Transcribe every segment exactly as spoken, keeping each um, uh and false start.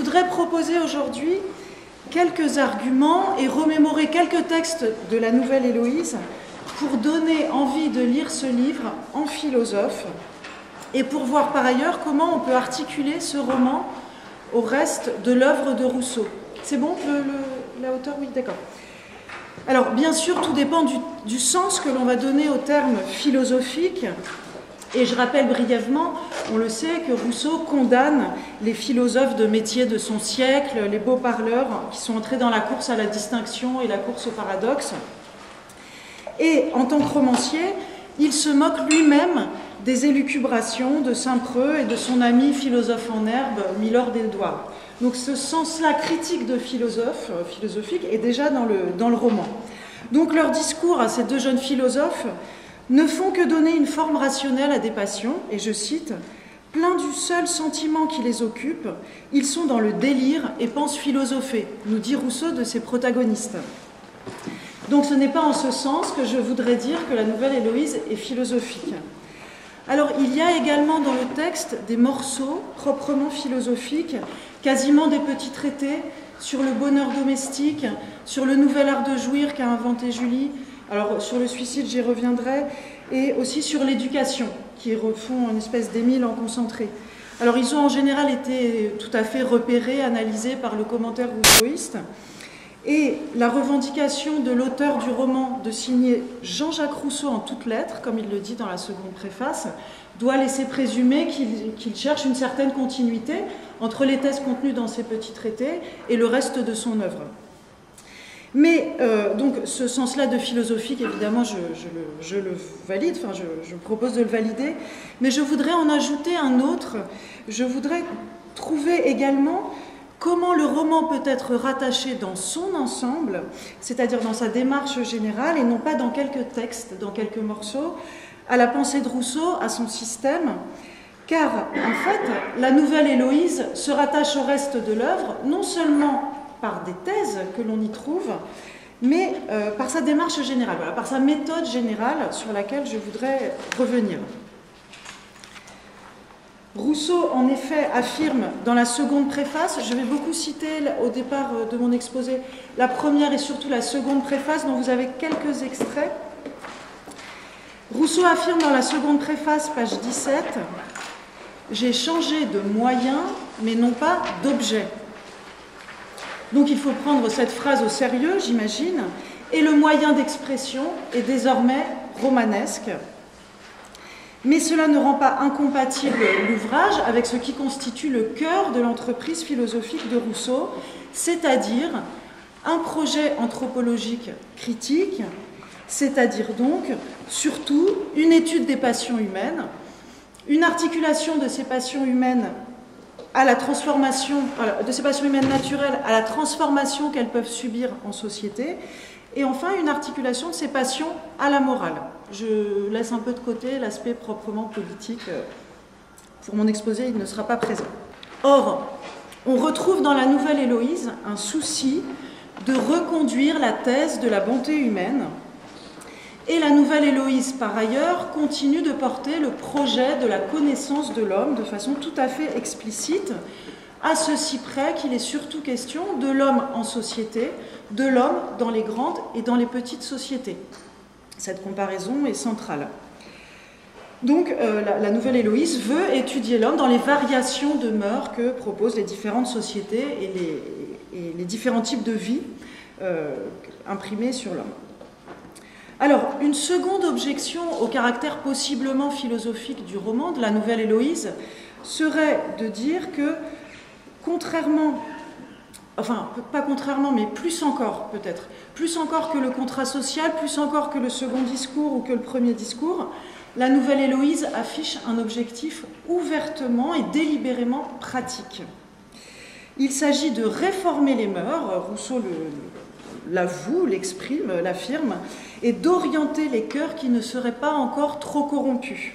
voudrais proposer aujourd'hui quelques arguments et remémorer quelques textes de la Nouvelle Héloïse pour donner envie de lire ce livre en philosophe et pour voir par ailleurs comment on peut articuler ce roman au reste de l'œuvre de Rousseau. C'est bon, le, le, la hauteur? Oui, d'accord. Alors, bien sûr, tout dépend du, du sens que l'on va donner au terme philosophique. Et je rappelle brièvement, on le sait, que Rousseau condamne les philosophes de métier de son siècle, les beaux parleurs qui sont entrés dans la course à la distinction et la course au paradoxe. Et en tant que romancier, il se moque lui-même des élucubrations de Saint-Preux et de son ami philosophe en herbe, Milord Édouard. Donc ce sens-là critique de philosophe, philosophique est déjà dans le, dans le roman. Donc leur discours à ces deux jeunes philosophes ne font que donner une forme rationnelle à des passions, et je cite, « Plein du seul sentiment qui les occupe, ils sont dans le délire et pensent philosopher », nous dit Rousseau de ses protagonistes. Donc ce n'est pas en ce sens que je voudrais dire que la Nouvelle Héloïse est philosophique. Alors il y a également dans le texte des morceaux proprement philosophiques, quasiment des petits traités sur le bonheur domestique, sur le nouvel art de jouir qu'a inventé Julie. Alors, sur le suicide, j'y reviendrai, et aussi sur l'éducation, qui refont une espèce d'émile en concentré. Alors, ils ont en général été tout à fait repérés, analysés par le commentaire rousseauiste, et la revendication de l'auteur du roman de signer Jean-Jacques Rousseau en toutes lettres, comme il le dit dans la seconde préface, doit laisser présumer qu'il qu'il cherche une certaine continuité entre les thèses contenues dans ces petits traités et le reste de son œuvre. Mais euh, donc ce sens-là de philosophique, évidemment, je, je, le, je le valide, enfin je, je propose de le valider, mais je voudrais en ajouter un autre. Je voudrais trouver également comment le roman peut être rattaché dans son ensemble, c'est-à-dire dans sa démarche générale, et non pas dans quelques textes, dans quelques morceaux, à la pensée de Rousseau, à son système, car en fait, la Nouvelle Héloïse se rattache au reste de l'œuvre, non seulement par des thèses que l'on y trouve, mais euh, par sa démarche générale, voilà, par sa méthode générale sur laquelle je voudrais revenir. Rousseau, en effet, affirme dans la seconde préface, je vais beaucoup citer au départ de mon exposé la première et surtout la seconde préface, dont vous avez quelques extraits. Rousseau affirme dans la seconde préface, page dix-sept, « J'ai changé de moyen, mais non pas d'objet ». Donc il faut prendre cette phrase au sérieux, j'imagine, et le moyen d'expression est désormais romanesque. Mais cela ne rend pas incompatible l'ouvrage avec ce qui constitue le cœur de l'entreprise philosophique de Rousseau, c'est-à-dire un projet anthropologique critique, c'est-à-dire donc surtout une étude des passions humaines, une articulation de ces passions humaines à la transformation, de ces passions humaines naturelles à la transformation qu'elles peuvent subir en société, et enfin une articulation de ces passions à la morale. Je laisse un peu de côté l'aspect proprement politique. Pour mon exposé, il ne sera pas présent. Or, on retrouve dans la Nouvelle Héloïse un souci de reconduire la thèse de la bonté humaine, et la Nouvelle Héloïse, par ailleurs, continue de porter le projet de la connaissance de l'homme de façon tout à fait explicite, à ceci près qu'il est surtout question de l'homme en société, de l'homme dans les grandes et dans les petites sociétés. Cette comparaison est centrale. Donc, euh, la, la Nouvelle Héloïse veut étudier l'homme dans les variations de mœurs que proposent les différentes sociétés et les, et les différents types de vie euh, imprimés sur l'homme. Alors, une seconde objection au caractère possiblement philosophique du roman de la Nouvelle Héloïse serait de dire que, contrairement, enfin, pas contrairement, mais plus encore peut-être, plus encore que le contrat social, plus encore que le second discours ou que le premier discours, la Nouvelle Héloïse affiche un objectif ouvertement et délibérément pratique. Il s'agit de réformer les mœurs, Rousseau le, l'avoue, l'exprime, l'affirme, et d'orienter les cœurs qui ne seraient pas encore trop corrompus.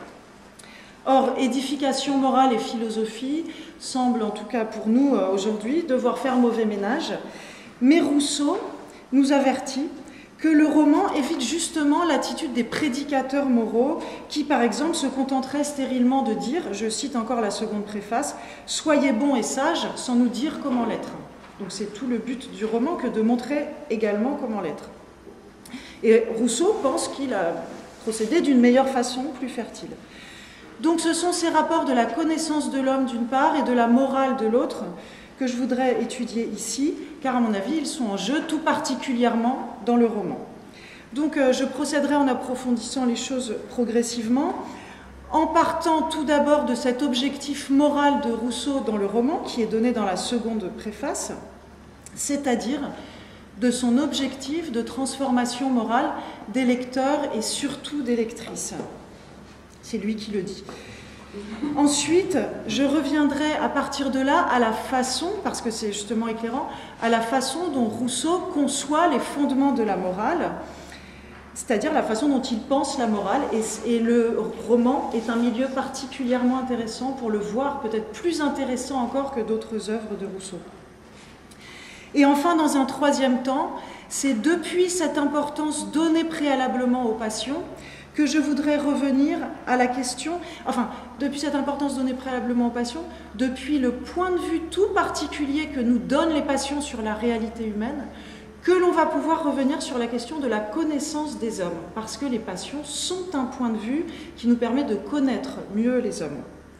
Or, édification morale et philosophie semblent, en tout cas pour nous aujourd'hui, devoir faire mauvais ménage, mais Rousseau nous avertit que le roman évite justement l'attitude des prédicateurs moraux qui, par exemple, se contenteraient stérilement de dire, je cite encore la seconde préface, « Soyez bons et sages sans nous dire comment l'être ». Donc c'est tout le but du roman que de montrer également comment l'être. Et Rousseau pense qu'il a procédé d'une meilleure façon, plus fertile. Donc ce sont ces rapports de la connaissance de l'homme d'une part et de la morale de l'autre que je voudrais étudier ici, car à mon avis, ils sont en jeu tout particulièrement dans le roman. Donc euh, je procéderai en approfondissant les choses progressivement, en partant tout d'abord de cet objectif moral de Rousseau dans le roman, qui est donné dans la seconde préface, c'est-à-dire de son objectif de transformation morale des lecteurs et surtout des lectrices. C'est lui qui le dit. Ensuite, je reviendrai à partir de là à la façon, parce que c'est justement éclairant, à la façon dont Rousseau conçoit les fondements de la morale, c'est-à-dire la façon dont il pense la morale, et, et le roman est un milieu particulièrement intéressant pour le voir, peut-être plus intéressant encore que d'autres œuvres de Rousseau. Et enfin, dans un troisième temps, c'est depuis cette importance donnée préalablement aux passions que je voudrais revenir à la question, enfin, depuis cette importance donnée préalablement aux passions, depuis le point de vue tout particulier que nous donnent les passions sur la réalité humaine, que l'on va pouvoir revenir sur la question de la connaissance des hommes, parce que les passions sont un point de vue qui nous permet de connaître mieux les hommes.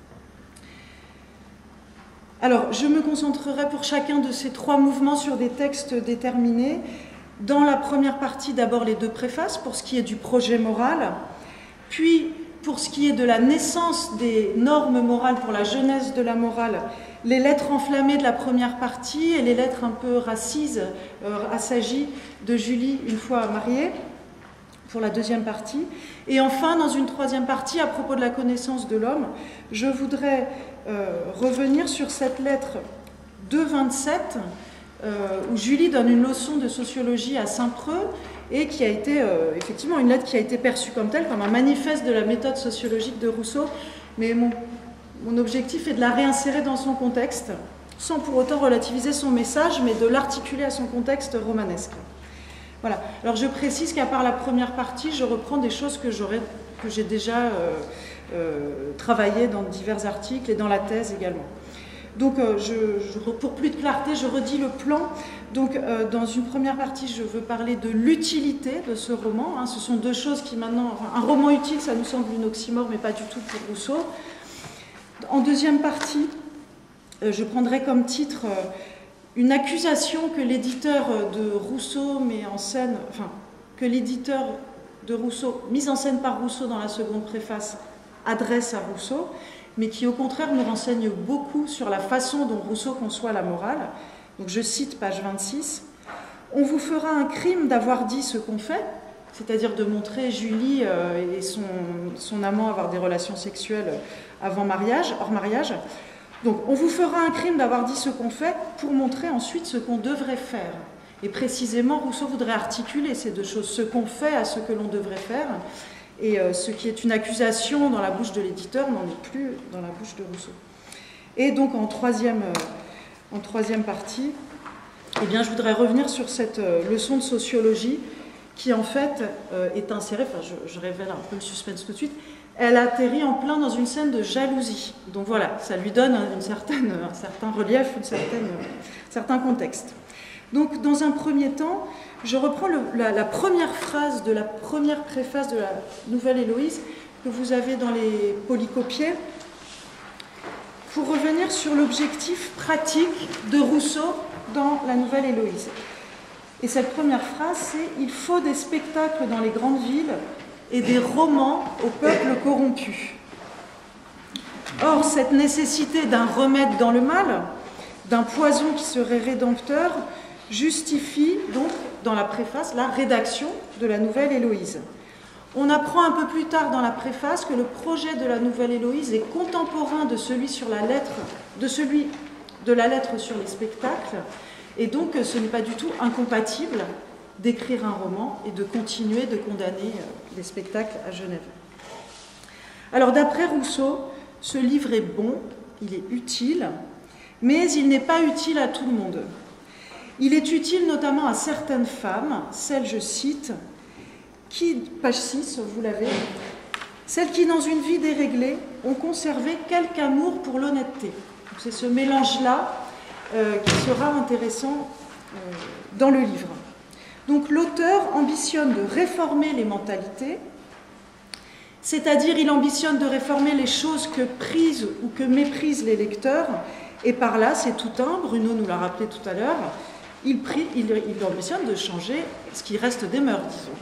Alors, je me concentrerai pour chacun de ces trois mouvements sur des textes déterminés. Dans la première partie, d'abord les deux préfaces, pour ce qui est du projet moral, puis pour ce qui est de la naissance des normes morales pour la genèse de la morale, les lettres enflammées de la première partie et les lettres un peu racises, euh, assagies de Julie une fois mariée, pour la deuxième partie. Et enfin, dans une troisième partie, à propos de la connaissance de l'homme, je voudrais euh, revenir sur cette lettre deux vingt-sept, Euh, où Julie donne une leçon de sociologie à Saint-Preux et qui a été, euh, effectivement, une lettre qui a été perçue comme telle, comme un manifeste de la méthode sociologique de Rousseau, mais mon, mon objectif est de la réinsérer dans son contexte, sans pour autant relativiser son message, mais de l'articuler à son contexte romanesque. Voilà. Alors je précise qu'à part la première partie, je reprends des choses que j'aurais, que j'ai déjà euh, euh, travaillées dans divers articles et dans la thèse également. Donc, euh, je, je, pour plus de clarté, je redis le plan. Donc, euh, dans une première partie, je veux parler de l'utilité de ce roman. Hein. Ce sont deux choses qui maintenant... Enfin, un roman utile, ça nous semble une oxymore, mais pas du tout pour Rousseau. En deuxième partie, euh, je prendrai comme titre euh, une accusation que l'éditeur de Rousseau met en scène... Enfin, que l'éditeur de Rousseau, mise en scène par Rousseau dans la seconde préface, adresse à Rousseau, mais qui au contraire nous renseigne beaucoup sur la façon dont Rousseau conçoit la morale. Donc je cite page vingt-six. « On vous fera un crime d'avoir dit ce qu'on fait », c'est-à-dire de montrer Julie et son, son amant avoir des relations sexuelles avant mariage, hors mariage. Donc on vous fera un crime d'avoir dit ce qu'on fait pour montrer ensuite ce qu'on devrait faire. Et précisément, Rousseau voudrait articuler ces deux choses, ce qu'on fait à ce que l'on devrait faire. Et euh, ce qui est une accusation dans la bouche de l'éditeur n'en est plus dans la bouche de Rousseau. Et donc en troisième, euh, en troisième partie, eh bien, je voudrais revenir sur cette euh, leçon de sociologie qui en fait euh, est insérée, enfin je, je révèle un peu le suspense tout de suite, elle atterrit en plein dans une scène de jalousie. Donc voilà, ça lui donne une certaine, un certain relief, une certaine, un certain contexte. Donc dans un premier temps, je reprends le, la, la première phrase de la première préface de la Nouvelle Héloïse que vous avez dans les polycopiés pour revenir sur l'objectif pratique de Rousseau dans la Nouvelle Héloïse. Et cette première phrase, c'est « Il faut des spectacles dans les grandes villes et des romans au peuple corrompu. » Or, cette nécessité d'un remède dans le mal, d'un poison qui serait rédempteur, justifie donc, dans la préface, la rédaction de la Nouvelle Héloïse. On apprend un peu plus tard dans la préface que le projet de la Nouvelle Héloïse est contemporain de celui sur la lettre, de celui de la lettre sur les spectacles, et donc ce n'est pas du tout incompatible d'écrire un roman et de continuer de condamner les spectacles à Genève. Alors d'après Rousseau, ce livre est bon, il est utile, mais il n'est pas utile à tout le monde. Il est utile notamment à certaines femmes, celles, je cite, qui, page six, vous l'avez, celles qui, dans une vie déréglée, ont conservé quelque amour pour l'honnêteté. C'est ce mélange-là euh, qui sera intéressant euh, dans le livre. Donc l'auteur ambitionne de réformer les mentalités, c'est-à-dire il ambitionne de réformer les choses que prisent ou que méprisent les lecteurs, et par là, c'est tout un, Bruno nous l'a rappelé tout à l'heure, il, il, il ambitionne de changer ce qui reste des mœurs, disons.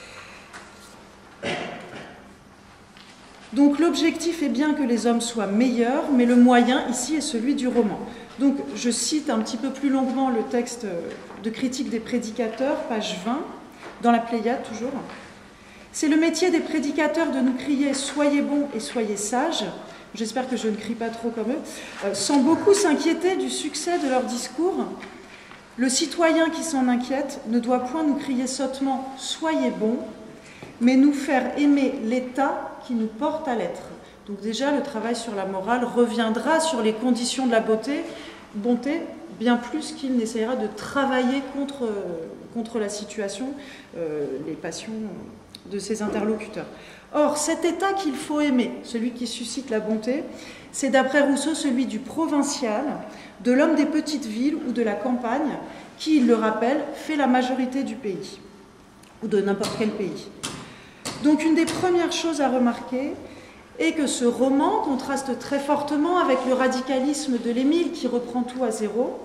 Donc l'objectif est bien que les hommes soient meilleurs, mais le moyen ici est celui du roman. Donc je cite un petit peu plus longuement le texte de critique des prédicateurs, page vingt, dans la Pléiade toujours. C'est le métier des prédicateurs de nous crier « Soyez bons et soyez sages », j'espère que je ne crie pas trop comme eux, euh, sans beaucoup s'inquiéter du succès de leur discours. Le citoyen qui s'en inquiète ne doit point nous crier sottement « Soyez bons », mais nous faire aimer l'État qui nous porte à l'être. Donc déjà, le travail sur la morale reviendra sur les conditions de la beauté, bonté, bien plus qu'il n'essayera de travailler contre, contre la situation, euh, les passions de ses interlocuteurs. Or, cet État qu'il faut aimer, celui qui suscite la bonté, c'est d'après Rousseau celui du provincial, de l'homme des petites villes ou de la campagne, qui, il le rappelle, fait la majorité du pays, ou de n'importe quel pays. Donc une des premières choses à remarquer est que ce roman contraste très fortement avec le radicalisme de l'Émile qui reprend tout à zéro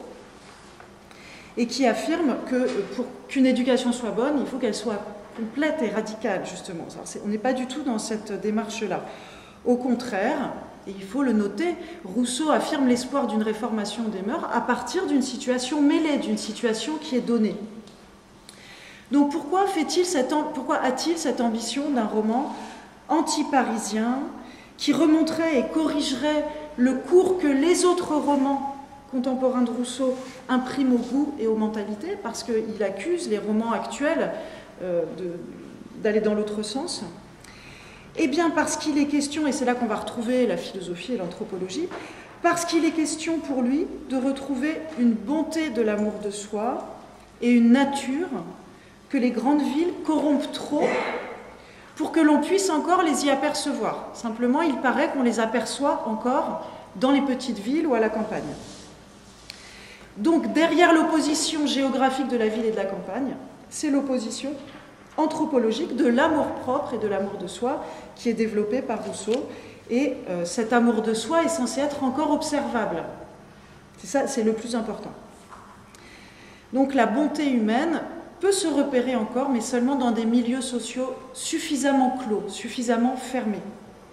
et qui affirme que pour qu'une éducation soit bonne, il faut qu'elle soit complète et radicale, justement. On n'est pas du tout dans cette démarche-là. Au contraire, et il faut le noter, Rousseau affirme l'espoir d'une réformation des mœurs à partir d'une situation mêlée, d'une situation qui est donnée. Donc pourquoi, fait-il cette, pourquoi a-t-il cette ambition d'un roman anti-parisien qui remonterait et corrigerait le cours que les autres romans contemporains de Rousseau impriment au goût et aux mentalités, parce qu'il accuse les romans actuels euh, d'aller dans l'autre sens? Eh bien parce qu'il est question, et c'est là qu'on va retrouver la philosophie et l'anthropologie, parce qu'il est question pour lui de retrouver une bonté de l'amour de soi et une nature que les grandes villes corrompent trop pour que l'on puisse encore les y apercevoir. Simplement, il paraît qu'on les aperçoit encore dans les petites villes ou à la campagne. Donc, derrière l'opposition géographique de la ville et de la campagne, c'est l'opposition anthropologique de l'amour-propre et de l'amour de soi qui est développée par Rousseau. Et euh, cet amour de soi est censé être encore observable. C'est ça, c'est le plus important. Donc, la bonté humaine peut se repérer encore, mais seulement dans des milieux sociaux suffisamment clos, suffisamment fermés.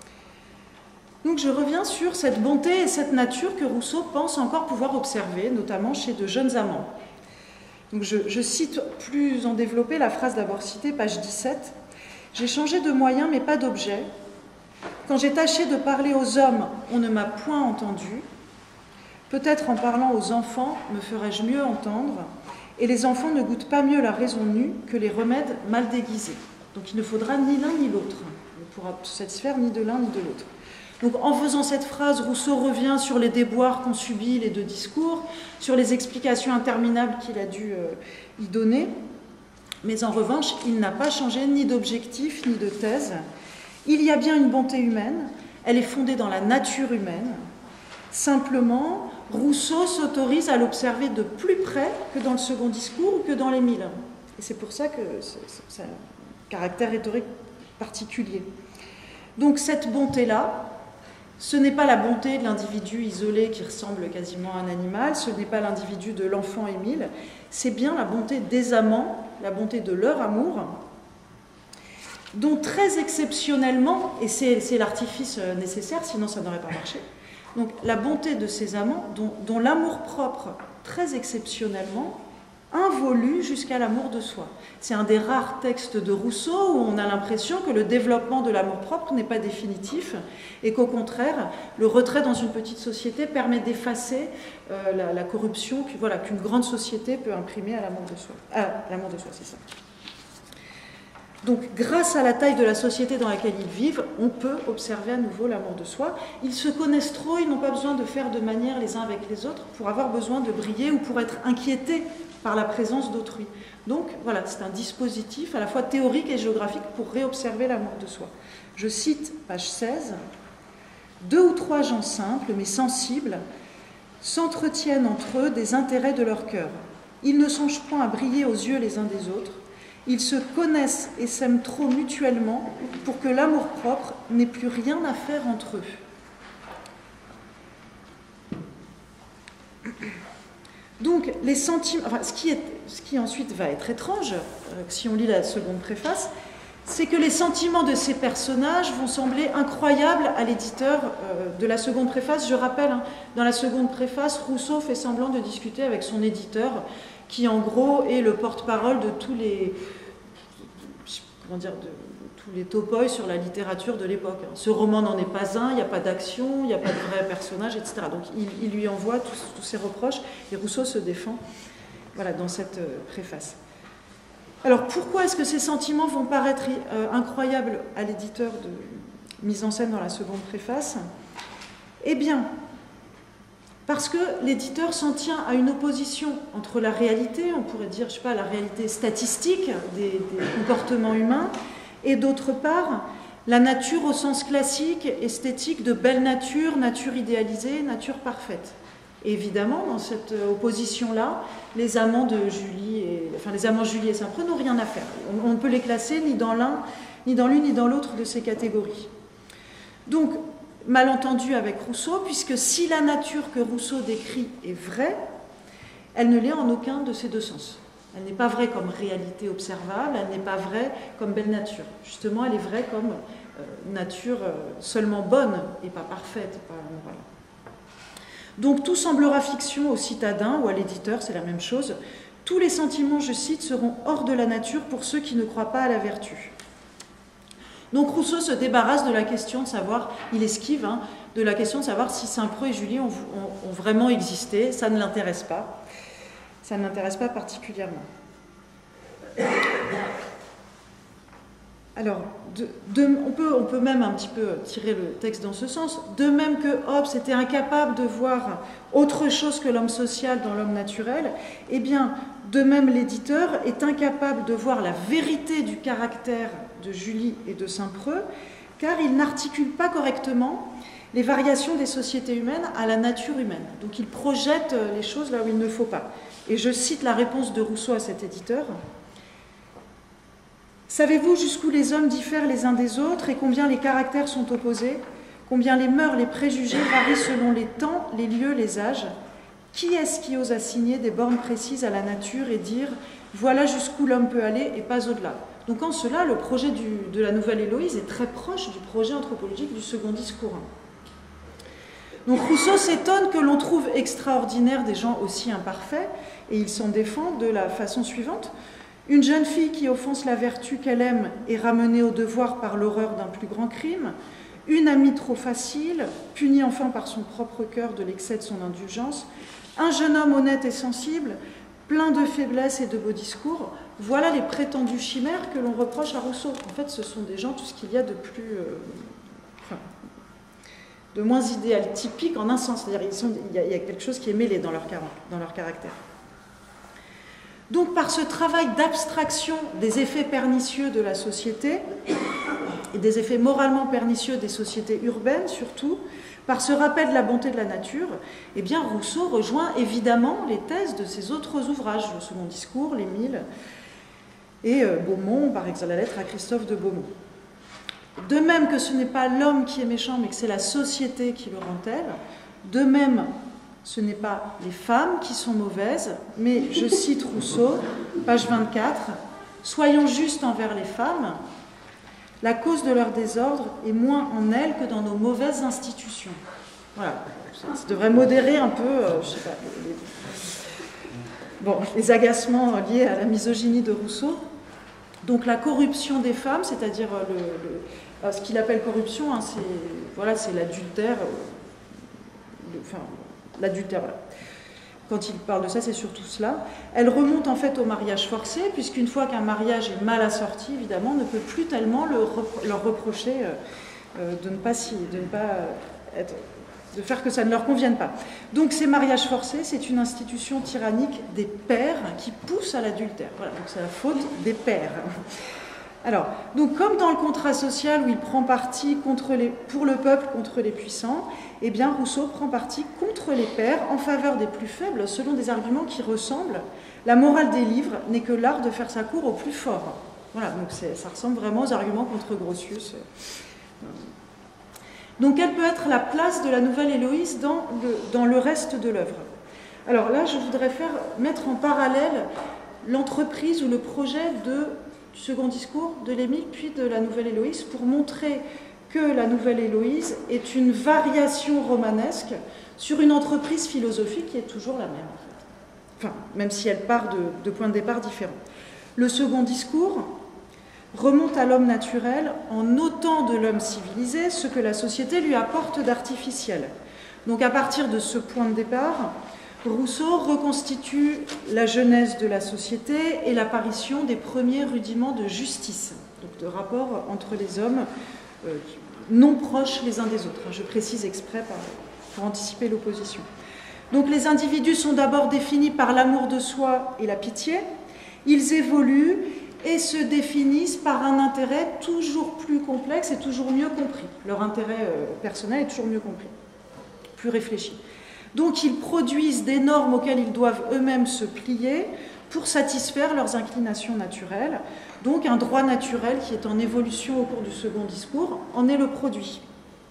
Donc je reviens sur cette bonté et cette nature que Rousseau pense encore pouvoir observer, notamment chez de jeunes amants. Donc je, je cite plus en développé la phrase d'abord citée, page dix-sept. « J'ai changé de moyen, mais pas d'objet. Quand j'ai tâché de parler aux hommes, on ne m'a point entendu. Peut-être en parlant aux enfants, me ferais-je mieux entendre. Et les enfants ne goûtent pas mieux la raison nue que les remèdes mal déguisés. » Donc il ne faudra ni l'un ni l'autre. On ne pourra se satisfaire ni de l'un ni de l'autre. Donc en faisant cette phrase, Rousseau revient sur les déboires qu'ont subis les deux discours, sur les explications interminables qu'il a dû euh, y donner. Mais en revanche, il n'a pas changé ni d'objectif ni de thèse. Il y a bien une bonté humaine, elle est fondée dans la nature humaine. Simplement, Rousseau s'autorise à l'observer de plus près que dans le second discours ou que dans l'Émile. Et c'est pour ça que c'est un caractère rhétorique particulier. Donc cette bonté-là, ce n'est pas la bonté de l'individu isolé qui ressemble quasiment à un animal, ce n'est pas l'individu de l'enfant Émile, c'est bien la bonté des amants, la bonté de leur amour, dont très exceptionnellement, et c'est l'artifice nécessaire, sinon ça n'aurait pas marché, donc la bonté de ces amants, dont, dont l'amour-propre, très exceptionnellement, involue jusqu'à l'amour de soi. C'est un des rares textes de Rousseau où on a l'impression que le développement de l'amour-propre n'est pas définitif et qu'au contraire, le retrait dans une petite société permet d'effacer euh, la, la corruption qu'une voilà, qu'une grande société peut imprimer à l'amour de soi. À l'amour de soi, c'est ça. Donc, grâce à la taille de la société dans laquelle ils vivent, on peut observer à nouveau l'amour de soi. Ils se connaissent trop, ils n'ont pas besoin de faire de manière les uns avec les autres pour avoir besoin de briller ou pour être inquiétés par la présence d'autrui. Donc, voilà, c'est un dispositif à la fois théorique et géographique pour réobserver l'amour de soi. Je cite page seize. « Deux ou trois gens simples, mais sensibles, s'entretiennent entre eux des intérêts de leur cœur. Ils ne songent point à briller aux yeux les uns des autres. Ils se connaissent et s'aiment trop mutuellement pour que l'amour-propre n'ait plus rien à faire entre eux. » Donc, les sentiments, enfin, ce, qui est, ce qui ensuite va être étrange, euh, si on lit la seconde préface, c'est que les sentiments de ces personnages vont sembler incroyables à l'éditeur euh, de la seconde préface. Je rappelle, hein, dans la seconde préface, Rousseau fait semblant de discuter avec son éditeur, qui en gros est le porte-parole de tous les, comment dire, de, de tous les topoïs sur la littérature de l'époque. Ce roman n'en est pas un, il n'y a pas d'action, il n'y a pas de vrai personnage, et cetera. Donc il, il lui envoie tous, tous ses reproches, et Rousseau se défend, voilà, dans cette euh, préface. Alors pourquoi est-ce que ces sentiments vont paraître euh, incroyables à l'éditeur de mise en scène dans la seconde préface? Eh bien, parce que l'éditeur s'en tient à une opposition entre la réalité, on pourrait dire, je sais pas, la réalité statistique des, des comportements humains, et d'autre part, la nature au sens classique, esthétique, de belle nature, nature idéalisée, nature parfaite. Et évidemment, dans cette opposition-là, les amants de Julie et, enfin, les amants Julie et Saint-Preux n'ont rien à faire. On ne peut les classer ni dans l'un, ni dans l'une, ni dans l'autre de ces catégories. Donc, malentendu avec Rousseau, puisque si la nature que Rousseau décrit est vraie, elle ne l'est en aucun de ces deux sens. Elle n'est pas vraie comme réalité observable, elle n'est pas vraie comme belle nature. Justement, elle est vraie comme euh, nature euh, seulement bonne et pas parfaite, et pas morale. Donc tout semblera fiction au citadin ou à l'éditeur, c'est la même chose. Tous les sentiments, je cite, seront hors de la nature pour ceux qui ne croient pas à la vertu. Donc Rousseau se débarrasse de la question de savoir, il esquive, hein, de la question de savoir si Saint-Preux et Julie ont, ont, ont vraiment existé. Ça ne l'intéresse pas. Ça ne l'intéresse pas particulièrement. Alors, de, de, on, peut, on peut même un petit peu tirer le texte dans ce sens. De même que Hobbes était incapable de voir autre chose que l'homme social dans l'homme naturel, eh bien, de même l'éditeur est incapable de voir la vérité du caractère de Julie et de Saint-Preux, car il n'articule pas correctement les variations des sociétés humaines à la nature humaine. Donc il projette les choses là où il ne faut pas. Et je cite la réponse de Rousseau à cet éditeur. « Savez-vous jusqu'où les hommes diffèrent les uns des autres et combien les caractères sont opposés, combien les mœurs, les préjugés varient selon les temps, les lieux, les âges? Qui est-ce qui ose assigner des bornes précises à la nature et dire « voilà jusqu'où l'homme peut aller et pas au-delà » Donc en cela, le projet du, de la Nouvelle Héloïse est très proche du projet anthropologique du second discours. Donc Rousseau s'étonne que l'on trouve extraordinaire des gens aussi imparfaits, et il s'en défend de la façon suivante. Une jeune fille qui offense la vertu qu'elle aime est ramenée au devoir par l'horreur d'un plus grand crime. Une amie trop facile, punie enfin par son propre cœur de l'excès de son indulgence. Un jeune homme honnête et sensible, plein de faiblesses et de beaux discours. Voilà les prétendues chimères que l'on reproche à Rousseau. En fait, ce sont des gens, tout ce qu'il y a de plus... Euh, enfin, de moins idéal, typique en un sens. C'est-à-dire qu'il y, y a quelque chose qui est mêlé dans leur, dans leur caractère. Donc, par ce travail d'abstraction des effets pernicieux de la société, et des effets moralement pernicieux des sociétés urbaines surtout, par ce rappel de la bonté de la nature, eh bien, Rousseau rejoint évidemment les thèses de ses autres ouvrages, le second discours, l'Émile, et euh, Beaumont, par exemple, la lettre à Christophe de Beaumont. De même que ce n'est pas l'homme qui est méchant, mais que c'est la société qui le rend tel, de même, ce n'est pas les femmes qui sont mauvaises, mais je cite Rousseau, page vingt-quatre, « Soyons justes envers les femmes, la cause de leur désordre est moins en elles que dans nos mauvaises institutions. » Voilà, ça devrait modérer un peu, euh, je sais pas, les, bon, les agacements liés à la misogynie de Rousseau. Donc la corruption des femmes, c'est-à-dire le, le, ce qu'il appelle corruption, hein, c'est voilà, c'est l'adultère, le, enfin, l'adultère, voilà. quand il parle de ça, c'est surtout cela. Elle remonte en fait au mariage forcé, puisqu'une fois qu'un mariage est mal assorti, évidemment, on ne peut plus tellement le repro leur reprocher euh, euh, de ne pas, si, de ne pas être, de faire que ça ne leur convienne pas. Donc ces mariages forcés, c'est une institution tyrannique des pères qui pousse à l'adultère. Voilà, donc c'est la faute des pères. Alors, donc comme dans le contrat social où il prend parti contre les, pour le peuple contre les puissants, eh bien Rousseau prend parti contre les pères en faveur des plus faibles selon des arguments qui ressemblent. La morale des livres n'est que l'art de faire sa cour au plus fort. Voilà, donc ça ressemble vraiment aux arguments contre Grotius. Donc quelle peut être la place de la nouvelle Héloïse dans le, dans le reste de l'œuvre? Alors là, je voudrais faire, mettre en parallèle l'entreprise ou le projet de du second discours de l'Émile, puis de la Nouvelle Héloïse, pour montrer que la Nouvelle Héloïse est une variation romanesque sur une entreprise philosophique qui est toujours la même, en fait. Enfin, même si elle part de, de points de départ différents. Le second discours remonte à l'homme naturel en ôtant de l'homme civilisé ce que la société lui apporte d'artificiel. Donc à partir de ce point de départ, Rousseau reconstitue la genèse de la société et l'apparition des premiers rudiments de justice, donc de rapport entre les hommes euh, non proches les uns des autres. Je précise exprès par, pour anticiper l'opposition. Donc les individus sont d'abord définis par l'amour de soi et la pitié. Ils évoluent et se définissent par un intérêt toujours plus complexe et toujours mieux compris. Leur intérêt euh, personnel est toujours mieux compris, plus réfléchi. Donc ils produisent des normes auxquelles ils doivent eux-mêmes se plier pour satisfaire leurs inclinations naturelles. Donc un droit naturel qui est en évolution au cours du second discours en est le produit.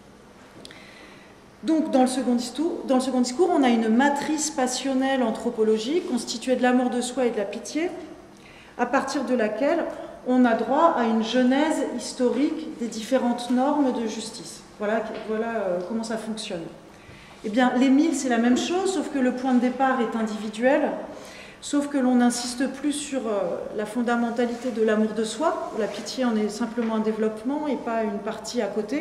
Donc dans le second discours, dans le second discours on a une matrice passionnelle anthropologique constituée de l'amour de soi et de la pitié, à partir de laquelle on a droit à une genèse historique des différentes normes de justice. Voilà, voilà euh, comment ça fonctionne. Eh bien, l'Émile, c'est la même chose, sauf que le point de départ est individuel, sauf que l'on n'insiste plus sur euh, la fondamentalité de l'amour de soi. La pitié en est simplement un développement et pas une partie à côté.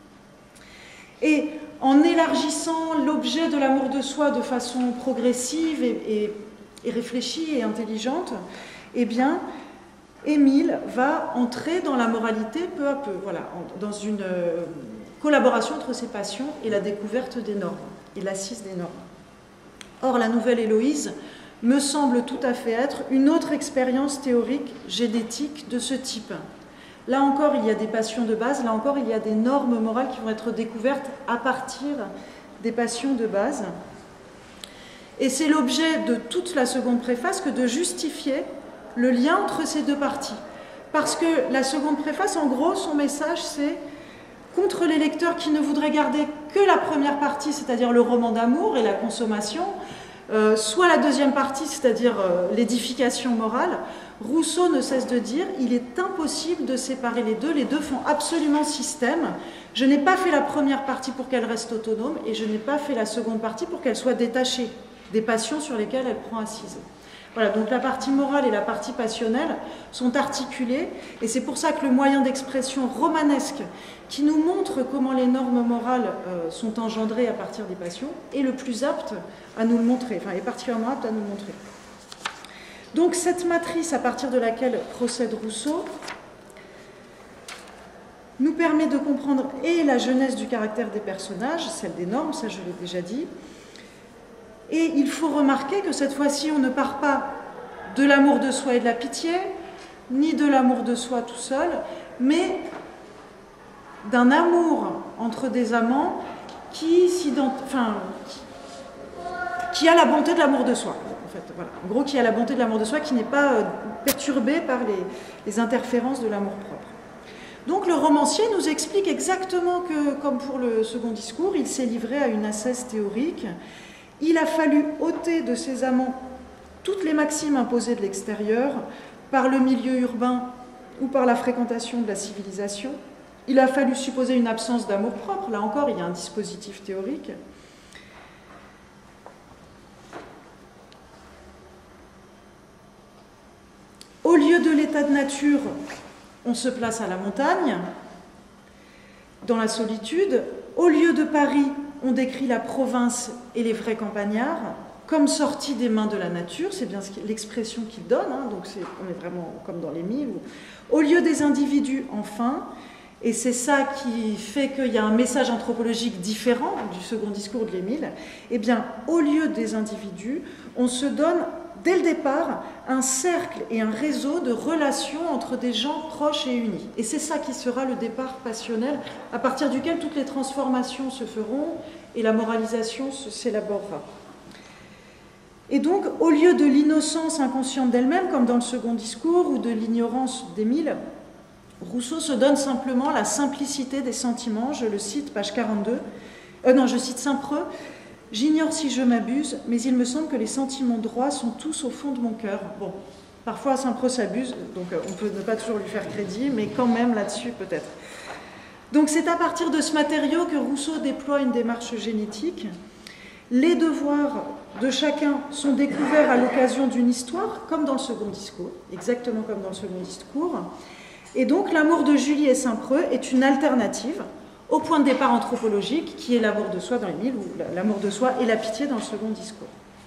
Et en élargissant l'objet de l'amour de soi de façon progressive et, et, et réfléchie et intelligente, eh bien, Émile va entrer dans la moralité peu à peu, voilà, dans une euh, collaboration entre ses passions et la découverte des normes, et l'assise des normes. Or, la nouvelle Héloïse me semble tout à fait être une autre expérience théorique, génétique de ce type. Là encore, il y a des passions de base, là encore, il y a des normes morales qui vont être découvertes à partir des passions de base. Et c'est l'objet de toute la seconde préface que de justifier le lien entre ces deux parties. Parce que la seconde préface, en gros, son message, c'est contre les lecteurs qui ne voudraient garder que la première partie, c'est-à-dire le roman d'amour et la consommation, euh, soit la deuxième partie, c'est-à-dire euh, l'édification morale. Rousseau ne cesse de dire il est impossible de séparer les deux, les deux font absolument système. Je n'ai pas fait la première partie pour qu'elle reste autonome et je n'ai pas fait la seconde partie pour qu'elle soit détachée des passions sur lesquelles elle prend assise. Voilà, donc la partie morale et la partie passionnelle sont articulées et c'est pour ça que le moyen d'expression romanesque qui nous montre comment les normes morales euh, sont engendrées à partir des passions est le plus apte à nous le montrer, enfin est particulièrement apte à nous le montrer. Donc cette matrice à partir de laquelle procède Rousseau nous permet de comprendre et la genèse du caractère des personnages, celle des normes, ça je l'ai déjà dit. Et il faut remarquer que cette fois-ci, on ne part pas de l'amour de soi et de la pitié, ni de l'amour de soi tout seul, mais d'un amour entre des amants qui, enfin, qui, qui a la bonté de l'amour de soi. En fait, voilà. En gros, qui a la bonté de l'amour de soi, qui n'est pas euh, perturbé par les, les interférences de l'amour propre. Donc le romancier nous explique exactement que, comme pour le second discours, il s'est livré à une ascèse théorique. Il a fallu ôter de ses amants toutes les maximes imposées de l'extérieur par le milieu urbain ou par la fréquentation de la civilisation. Il a fallu supposer une absence d'amour-propre. Là encore, il y a un dispositif théorique. Au lieu de l'état de nature, on se place à la montagne, dans la solitude. Au lieu de Paris, on décrit la province et les vrais campagnards. comme sortis des mains de la nature, c'est bien l'expression qu'il donne, hein, donc c'est, on est vraiment comme dans l'Émile, au lieu des individus, enfin, et c'est ça qui fait qu'il y a un message anthropologique différent du second discours de l'Émile, eh bien, au lieu des individus, on se donne, dès le départ, un cercle et un réseau de relations entre des gens proches et unis. Et c'est ça qui sera le départ passionnel, à partir duquel toutes les transformations se feront et la moralisation s'élaborera. Et donc, au lieu de l'innocence inconsciente d'elle-même, comme dans le second discours, ou de l'ignorance d'Émile, Rousseau se donne simplement la simplicité des sentiments. Je le cite, page quarante-deux. Euh, non, je cite Saint-Preux. « J'ignore si je m'abuse, mais il me semble que les sentiments droits sont tous au fond de mon cœur. » Bon, parfois Saint-Preux s'abuse, donc on peut ne pas toujours lui faire crédit, mais quand même là-dessus peut-être. Donc c'est à partir de ce matériau que Rousseau déploie une démarche génétique. Les devoirs de chacun sont découverts à l'occasion d'une histoire, comme dans le second discours, exactement comme dans le second discours. Et donc l'amour de Julie et Saint-Preux est une alternative au point de départ anthropologique qui est l'amour de soi dans l'Émile, ou l'amour de soi et la pitié dans le second discours.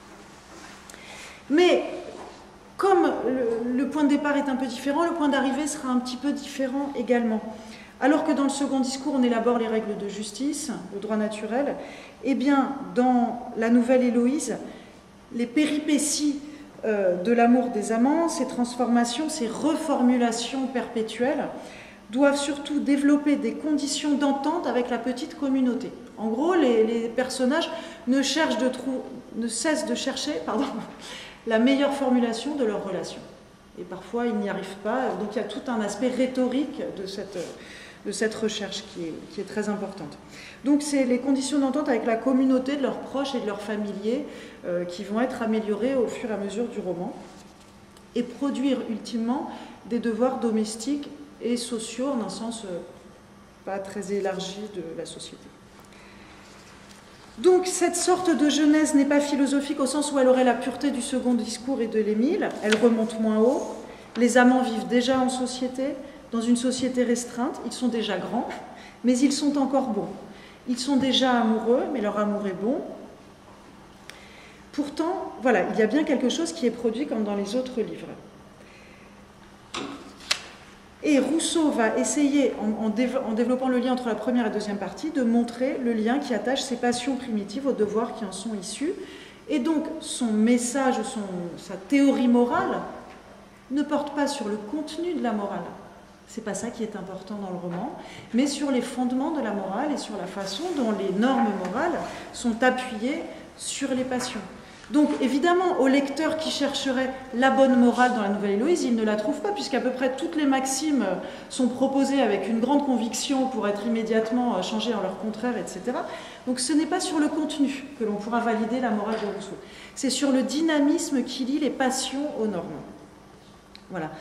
Mais comme le, le point de départ est un peu différent, le point d'arrivée sera un petit peu différent également. Alors que dans le second discours, on élabore les règles de justice, le droit naturel, eh bien, dans la nouvelle Héloïse, les péripéties euh, de l'amour des amants, ces transformations, ces reformulations perpétuelles, doivent surtout développer des conditions d'entente avec la petite communauté. En gros, les, les personnages ne, cherchent de trou, ne cessent de chercher pardon, la meilleure formulation de leur relation. Et parfois, ils n'y arrivent pas. Donc, il y a tout un aspect rhétorique de cette... de cette recherche qui est, qui est très importante. Donc c'est les conditions d'entente avec la communauté de leurs proches et de leurs familiers euh, qui vont être améliorées au fur et à mesure du roman et produire ultimement des devoirs domestiques et sociaux en un sens euh, pas très élargi de la société. Donc cette sorte de Genèse n'est pas philosophique au sens où elle aurait la pureté du second discours et de l'Émile, elle remonte moins haut, les amants vivent déjà en société, dans une société restreinte, ils sont déjà grands, mais ils sont encore bons. Ils sont déjà amoureux, mais leur amour est bon. Pourtant, voilà, il y a bien quelque chose qui est produit comme dans les autres livres. Et Rousseau va essayer, en, en, dév en développant le lien entre la première et la deuxième partie, de montrer le lien qui attache ces passions primitives aux devoirs qui en sont issus. Et donc, son message, son, sa théorie morale, ne porte pas sur le contenu de la morale. C'est pas ça qui est important dans le roman, mais sur les fondements de la morale et sur la façon dont les normes morales sont appuyées sur les passions. Donc évidemment, au lecteur qui chercherait la bonne morale dans la Nouvelle Héloïse, il ne la trouve pas, puisqu'à peu près toutes les maximes sont proposées avec une grande conviction pour être immédiatement changées en leur contraire, et cetera. Donc ce n'est pas sur le contenu que l'on pourra valider la morale de Rousseau. C'est sur le dynamisme qui lie les passions aux normes. Voilà.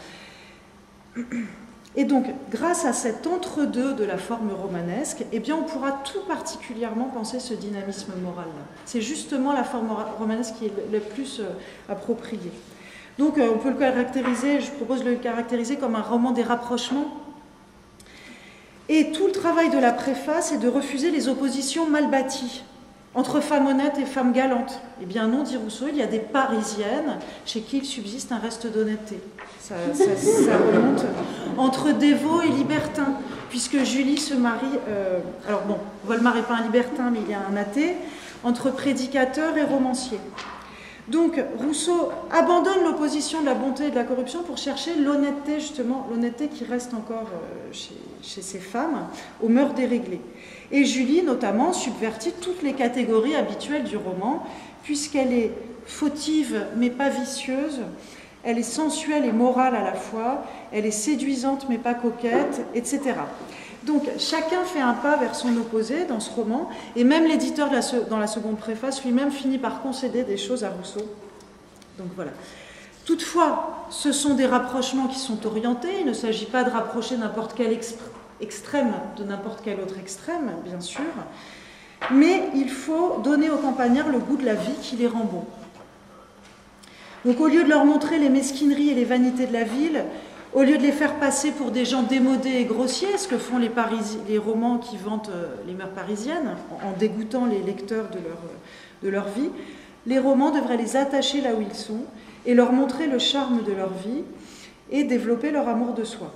Et donc, grâce à cet entre-deux de la forme romanesque, eh bien, on pourra tout particulièrement penser ce dynamisme moral-là. C'est justement la forme romanesque qui est le plus euh, appropriée. Donc, euh, on peut le caractériser, je propose de le caractériser comme un roman des rapprochements. Et tout le travail de la préface est de refuser les oppositions mal bâties entre femmes honnêtes et femmes galantes. Eh bien non, dit Rousseau, il y a des Parisiennes chez qui il subsiste un reste d'honnêteté. Ça, ça, ça remonte entre dévots et libertins, puisque Julie se marie... Euh, alors bon, Volmar n'est pas un libertin, mais il y a un athée, entre prédicateur et romancier. Donc Rousseau abandonne l'opposition de la bonté et de la corruption pour chercher l'honnêteté, justement, l'honnêteté qui reste encore euh, chez, chez ces femmes, aux mœurs déréglées. Et Julie, notamment, subvertit toutes les catégories habituelles du roman, puisqu'elle est fautive mais pas vicieuse, elle est sensuelle et morale à la fois, elle est séduisante mais pas coquette, et cetera. Donc chacun fait un pas vers son opposé dans ce roman, et même l'éditeur dans la seconde préface lui-même finit par concéder des choses à Rousseau. Donc voilà. Toutefois, ce sont des rapprochements qui sont orientés, il ne s'agit pas de rapprocher n'importe quel extrême de n'importe quel autre extrême, bien sûr, mais il faut donner aux campagnards le goût de la vie qui les rend bons. Donc au lieu de leur montrer les mesquineries et les vanités de la ville, au lieu de les faire passer pour des gens démodés et grossiers, ce que font les, Parisi les romans qui vantent euh, les mœurs parisiennes, en, en dégoûtant les lecteurs de leur, de leur vie, les romans devraient les attacher là où ils sont et leur montrer le charme de leur vie et développer leur amour de soi.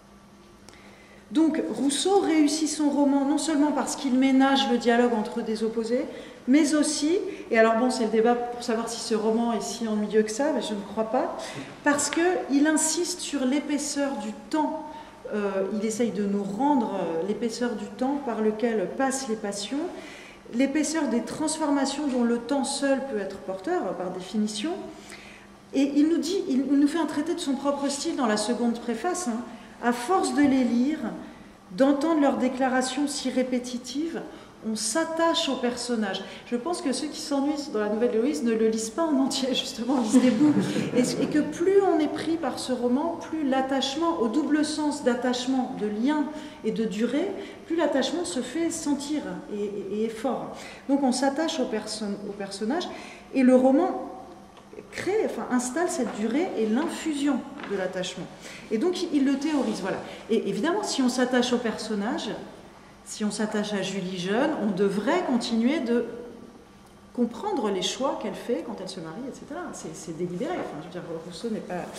Donc Rousseau réussit son roman non seulement parce qu'il ménage le dialogue entre des opposés, mais aussi, et alors bon c'est le débat pour savoir si ce roman est si ennuyeux que ça, mais je ne crois pas, parce qu'il insiste sur l'épaisseur du temps, euh, il essaye de nous rendre l'épaisseur du temps par lequel passent les passions, l'épaisseur des transformations dont le temps seul peut être porteur par définition, et il nous dit, il nous fait un traité de son propre style dans la seconde préface, hein, à force de les lire, d'entendre leurs déclarations si répétitives, on s'attache aux personnages. Je pense que ceux qui s'ennuient dans la Nouvelle Héloïse ne le lisent pas en entier, justement, lisent des bouts. Et, et que plus on est pris par ce roman, plus l'attachement, au double sens d'attachement, de lien et de durée, plus l'attachement se fait sentir et, et, et est fort. Donc on s'attache aux, perso aux personnages et le roman crée, enfin installe cette durée et l'infusion de l'attachement. Et donc il le théorise, voilà. Et évidemment, si on s'attache aux personnages, si on s'attache à Julie jeune, on devrait continuer de comprendre les choix qu'elle fait quand elle se marie, et cetera. C'est délibéré. Enfin, je veux dire, Rousseau n'est pas...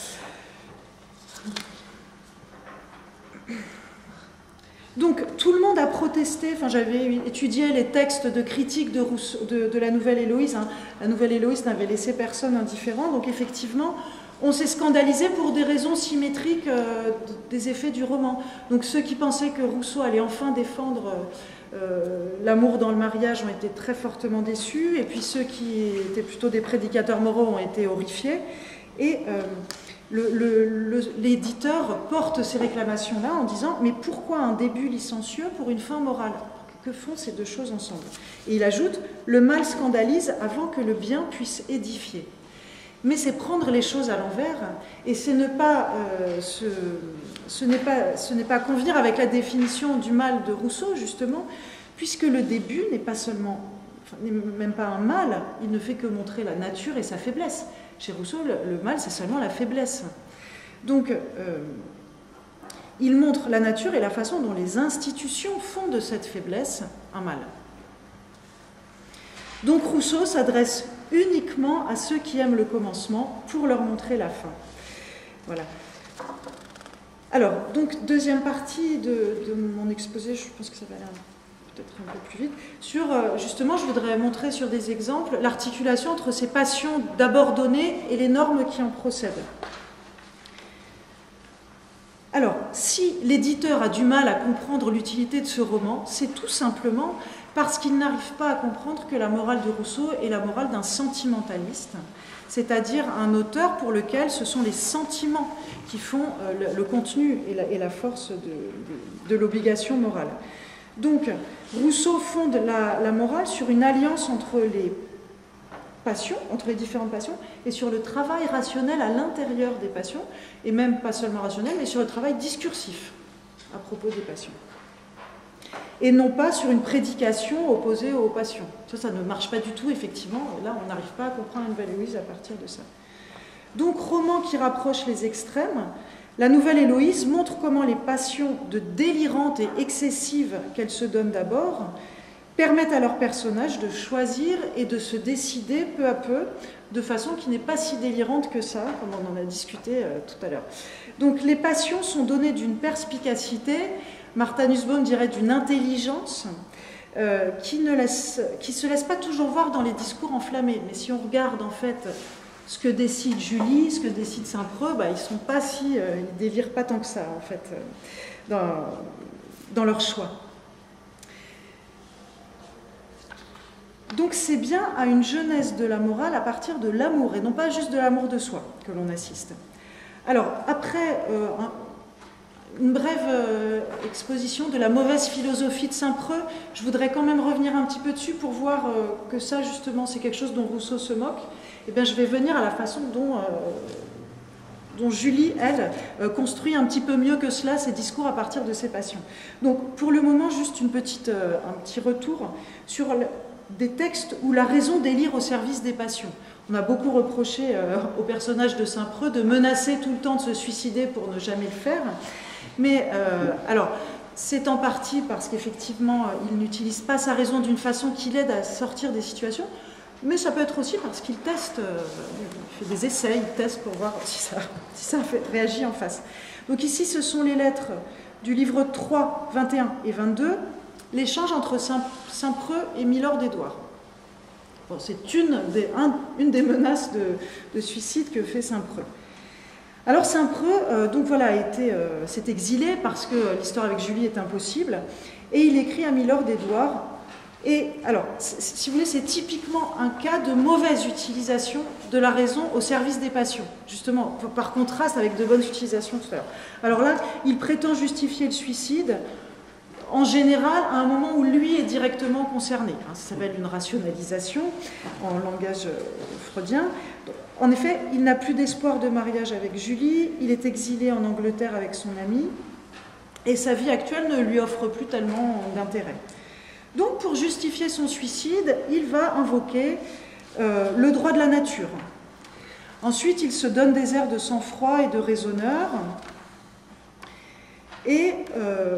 Donc, tout le monde a protesté. Enfin, j'avais étudié les textes de critique de, Rousseau, de, de la Nouvelle Héloïse. Hein. La Nouvelle Héloïse n'avait laissé personne indifférent. Donc, effectivement, on s'est scandalisé pour des raisons symétriques euh, des effets du roman. Donc ceux qui pensaient que Rousseau allait enfin défendre euh, l'amour dans le mariage ont été très fortement déçus, et puis ceux qui étaient plutôt des prédicateurs moraux ont été horrifiés. Et euh, l'éditeur porte ces réclamations-là en disant « Mais pourquoi un début licencieux pour une fin morale ? Que font ces deux choses ensemble ?» Et il ajoute « Le mal scandalise avant que le bien puisse édifier. » Mais c'est prendre les choses à l'envers, et c'est ne pas, euh, ce, ce n'est pas, ce n'est pas convenir avec la définition du mal de Rousseau, justement, puisque le début n'est pas seulement, enfin, n'est même pas un mal, il ne fait que montrer la nature et sa faiblesse. Chez Rousseau, le, le mal, c'est seulement la faiblesse. Donc, euh, il montre la nature et la façon dont les institutions font de cette faiblesse un mal. Donc Rousseau s'adresse uniquement à ceux qui aiment le commencement pour leur montrer la fin. Voilà. Alors, donc, deuxième partie de, de mon exposé, je pense que ça va aller peut-être un peu plus vite, sur, justement, je voudrais montrer sur des exemples l'articulation entre ces passions d'abord données et les normes qui en procèdent. Alors, si l'éditeur a du mal à comprendre l'utilité de ce roman, c'est tout simplement parce qu'il n'arrive pas à comprendre que la morale de Rousseau est la morale d'un sentimentaliste, c'est-à-dire un auteur pour lequel ce sont les sentiments qui font le, le contenu et la, et la force de, de, de l'obligation morale. Donc, Rousseau fonde la, la morale sur une alliance entre les passions, entre les différentes passions, et sur le travail rationnel à l'intérieur des passions, et même pas seulement rationnel, mais sur le travail discursif à propos des passions. Et non pas sur une prédication opposée aux passions. Ça, ça ne marche pas du tout, effectivement. Et là, on n'arrive pas à comprendre la Nouvelle Héloïse à partir de ça. Donc, roman qui rapproche les extrêmes, la Nouvelle Héloïse montre comment les passions de délirantes et excessives qu'elle se donne d'abord permettent à leurs personnages de choisir et de se décider peu à peu de façon qui n'est pas si délirante que ça, comme on en a discuté euh, tout à l'heure. Donc, les passions sont données d'une perspicacité, Martha Nussbaum dirait d'une intelligence euh, qui ne laisse, qui se laisse pas toujours voir dans les discours enflammés. Mais si on regarde en fait ce que décide Julie, ce que décide Saint-Preux, bah, ils sont pas si, euh, ils délirent pas tant que ça en fait euh, dans, dans leur choix. Donc c'est bien à une jeunesse de la morale à partir de l'amour et non pas juste de l'amour de soi que l'on assiste. Alors après euh, un, une brève euh, exposition de la mauvaise philosophie de Saint-Preux, je voudrais quand même revenir un petit peu dessus pour voir euh, que ça justement c'est quelque chose dont Rousseau se moque. Et bien je vais venir à la façon dont, euh, dont Julie, elle, euh, construit un petit peu mieux que cela ses discours à partir de ses passions. Donc pour le moment juste une petite, euh, un petit retour sur le, des textes où la raison délire au service des passions. On a beaucoup reproché euh, au personnage de Saint-Preux de menacer tout le temps de se suicider pour ne jamais le faire. Mais euh, alors, c'est en partie parce qu'effectivement, il n'utilise pas sa raison d'une façon qui l'aide à sortir des situations. mais ça peut être aussi parce qu'il teste, euh, il fait des essais, il teste pour voir si ça, si ça fait, réagit en face. Donc ici, ce sont les lettres du livre trois, vingt et un et vingt-deux, l'échange entre Saint-Preux et Milord Édouard. Bon, c'est une des, un, une des menaces de, de suicide que fait Saint-Preux. Alors Saint-Preux, euh, donc voilà, a été, euh, s'est exilé parce que l'histoire avec Julie est impossible, et il écrit à Milord Édouard. Et alors, si vous voulez, c'est typiquement un cas de mauvaise utilisation de la raison au service des passions, justement, par contraste avec de bonnes utilisations tout à l'heure. Alors là, il prétend justifier le suicide, en général, à un moment où lui est directement concerné. Ça s'appelle une rationalisation en langage freudien. En effet, il n'a plus d'espoir de mariage avec Julie, il est exilé en Angleterre avec son ami, et sa vie actuelle ne lui offre plus tellement d'intérêt. Donc, pour justifier son suicide, il va invoquer euh, le droit de la nature. Ensuite, il se donne des airs de sang-froid et de raisonneur. Et euh,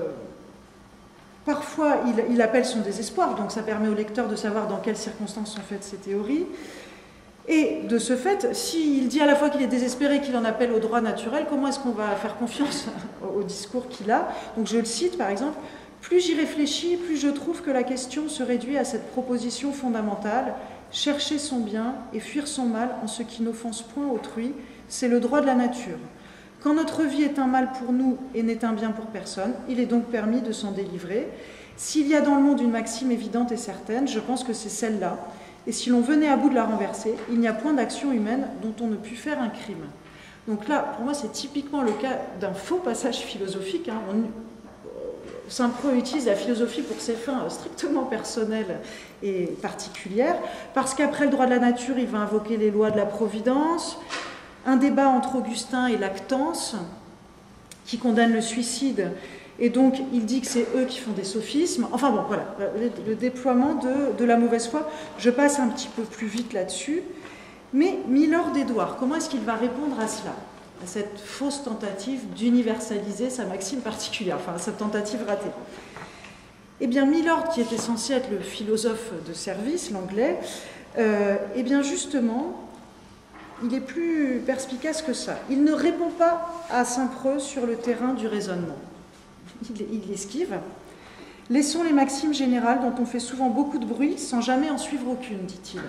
parfois, il, il appelle son désespoir, donc ça permet au lecteur de savoir dans quelles circonstances sont faites ses théories. Et de ce fait, s'il dit à la fois qu'il est désespéré et qu'il en appelle au droit naturel, comment est-ce qu'on va faire confiance au discours qu'il a? Donc je le cite par exemple. Plus j'y réfléchis, plus je trouve que la question se réduit à cette proposition fondamentale, chercher son bien et fuir son mal en ce qui n'offense point autrui, c'est le droit de la nature. Quand notre vie est un mal pour nous et n'est un bien pour personne, il est donc permis de s'en délivrer. S'il y a dans le monde une maxime évidente et certaine, je pense que c'est celle-là, et si l'on venait à bout de la renverser, il n'y a point d'action humaine dont on ne pût faire un crime. Donc là, pour moi, c'est typiquement le cas d'un faux passage philosophique. Hein. On, Saint-Preux utilise la philosophie pour ses fins strictement personnelles et particulières, parce qu'après le droit de la nature, il va invoquer les lois de la Providence, un débat entre Augustin et Lactance, qui condamne le suicide, et donc il dit que c'est eux qui font des sophismes. Enfin bon, voilà, le, le déploiement de, de la mauvaise foi. Je passe un petit peu plus vite là-dessus. Mais Milord Édouard, comment est-ce qu'il va répondre à cela ? À cette fausse tentative d'universaliser sa maxime particulière, enfin cette tentative ratée. Eh bien, Milord, qui était censé être le philosophe de service, l'anglais, euh, eh bien justement, il est plus perspicace que ça. Il ne répond pas à Saint-Preux sur le terrain du raisonnement. Il, il esquive. Laissons les maximes générales dont on fait souvent beaucoup de bruit sans jamais en suivre aucune, dit-il.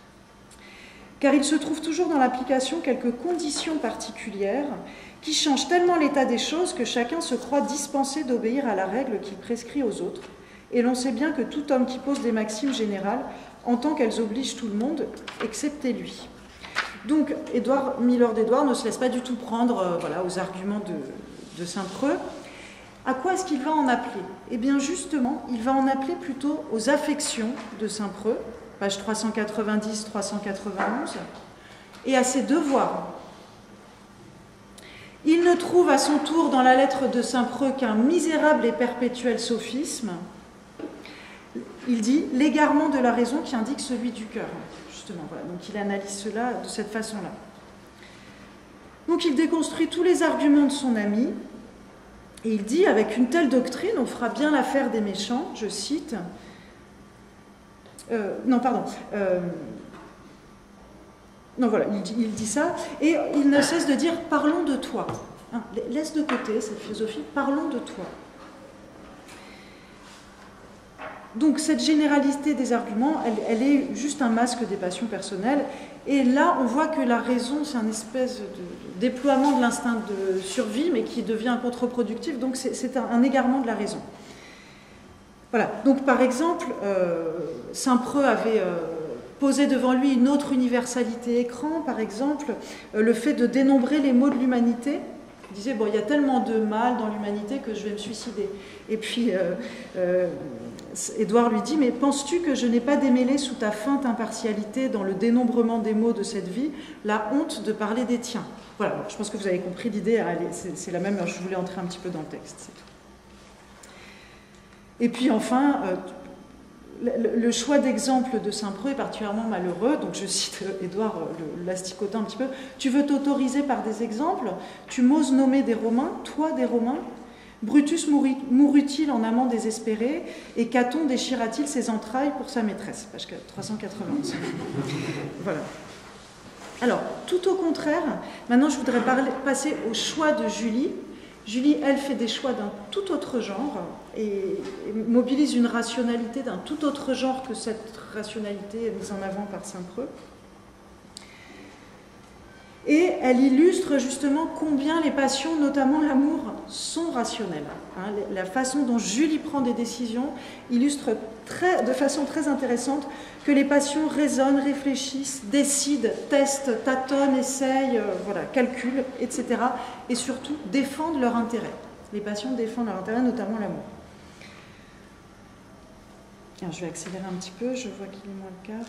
Car il se trouve toujours dans l'application quelques conditions particulières qui changent tellement l'état des choses que chacun se croit dispensé d'obéir à la règle qu'il prescrit aux autres. Et l'on sait bien que tout homme qui pose des maximes générales entend qu'elles obligent tout le monde, excepté lui. Donc, Édouard, Milord Édouard ne se laisse pas du tout prendre euh, voilà, aux arguments de, de Saint-Preux. À quoi est-ce qu'il va en appeler? Eh bien, justement, il va en appeler plutôt aux affections de Saint-Preux, page trois cent quatre-vingt-dix à trois cent quatre-vingt-onze, et à ses devoirs. Il ne trouve à son tour dans la lettre de Saint-Preux qu'un misérable et perpétuel sophisme. Il dit « l'égarement de la raison qui indique celui du cœur ». Justement, voilà. Donc il analyse cela de cette façon-là. Donc il déconstruit tous les arguments de son ami, et il dit « avec une telle doctrine, on fera bien l'affaire des méchants », je cite, Euh, non, pardon. Euh, non, voilà, il dit, il dit ça. Et il ne cesse de dire « parlons de toi hein, ». Laisse de côté cette philosophie « parlons de toi ». Donc, cette généralité des arguments, elle, elle est juste un masque des passions personnelles. Et là, on voit que la raison, c'est un espèce de, de déploiement de l'instinct de survie, mais qui devient contre-productif. Donc, c'est un, un égarement de la raison. Voilà, donc par exemple, euh, Saint-Preux avait euh, posé devant lui une autre universalité écran, par exemple, euh, le fait de dénombrer les maux de l'humanité. Il disait, bon, il y a tellement de mal dans l'humanité que je vais me suicider. Et puis, euh, euh, Édouard lui dit, mais penses-tu que je n'ai pas démêlé sous ta feinte impartialité dans le dénombrement des maux de cette vie la honte de parler des tiens? Voilà, je pense que vous avez compris l'idée, c'est la même, je voulais entrer un petit peu dans le texte, c'est tout. Et puis enfin, euh, le, le choix d'exemple de Saint-Preux est particulièrement malheureux, donc je cite euh, Édouard euh, l'asticotin un petit peu. Tu veux t'autoriser par des exemples? Tu m'oses nommer des Romains, toi des Romains? Brutus mourut-il en amant désespéré, et Caton déchira-t-il ses entrailles pour sa maîtresse? Page trois cent quatre-vingt-onze. Voilà. Alors, tout au contraire, maintenant je voudrais parler, passer au choix de Julie. Julie, elle, fait des choix d'un tout autre genre et, et mobilise une rationalité d'un tout autre genre que cette rationalité mise en avant par Saint-Preux. Et elle illustre justement combien les passions, notamment l'amour, sont rationnelles. Hein, la façon dont Julie prend des décisions illustre très, de façon très intéressante que les passions raisonnent, réfléchissent, décident, testent, tâtonnent, essayent, euh, voilà, calculent, et cetera. Et surtout défendent leur intérêt. Les passions défendent leur intérêt, notamment l'amour. Alors, je vais accélérer un petit peu, je vois qu'il est moins le quart.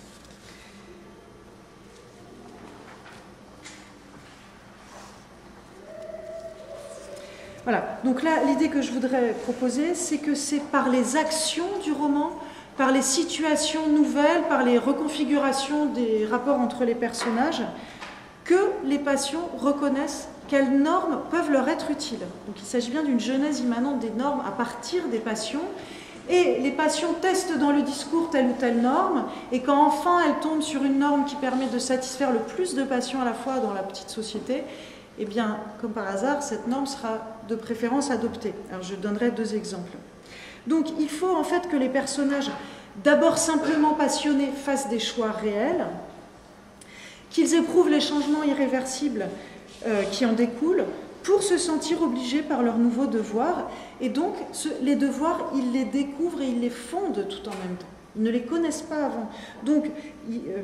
Voilà, donc là, l'idée que je voudrais proposer, c'est que c'est par les actions du roman, par les situations nouvelles, par les reconfigurations des rapports entre les personnages, que les passions reconnaissent quelles normes peuvent leur être utiles. Donc il s'agit bien d'une genèse immanente des normes à partir des passions, et les passions testent dans le discours telle ou telle norme, et quand enfin elles tombent sur une norme qui permet de satisfaire le plus de passions à la fois dans la petite société, eh bien, comme par hasard, cette norme sera de préférence adoptée. Alors, je donnerai deux exemples. Donc, il faut en fait que les personnages, d'abord simplement passionnés, fassent des choix réels, qu'ils éprouvent les changements irréversibles euh, qui en découlent, pour se sentir obligés par leurs nouveaux devoirs. Et donc, ce, les devoirs, ils les découvrent et ils les fondent tout en même temps. Ils ne les connaissent pas avant. Donc, ils, euh,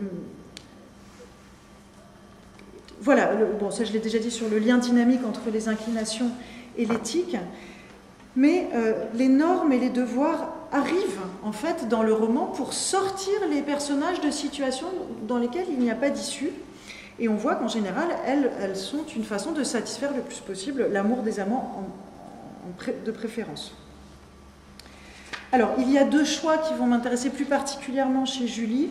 Voilà, le, bon, ça je l'ai déjà dit sur le lien dynamique entre les inclinations et l'éthique, mais euh, les normes et les devoirs arrivent en fait dans le roman pour sortir les personnages de situations dans lesquelles il n'y a pas d'issue, et on voit qu'en général, elles, elles sont une façon de satisfaire le plus possible l'amour des amants en, en pré, de préférence. Alors, il y a deux choix qui vont m'intéresser plus particulièrement chez Julie.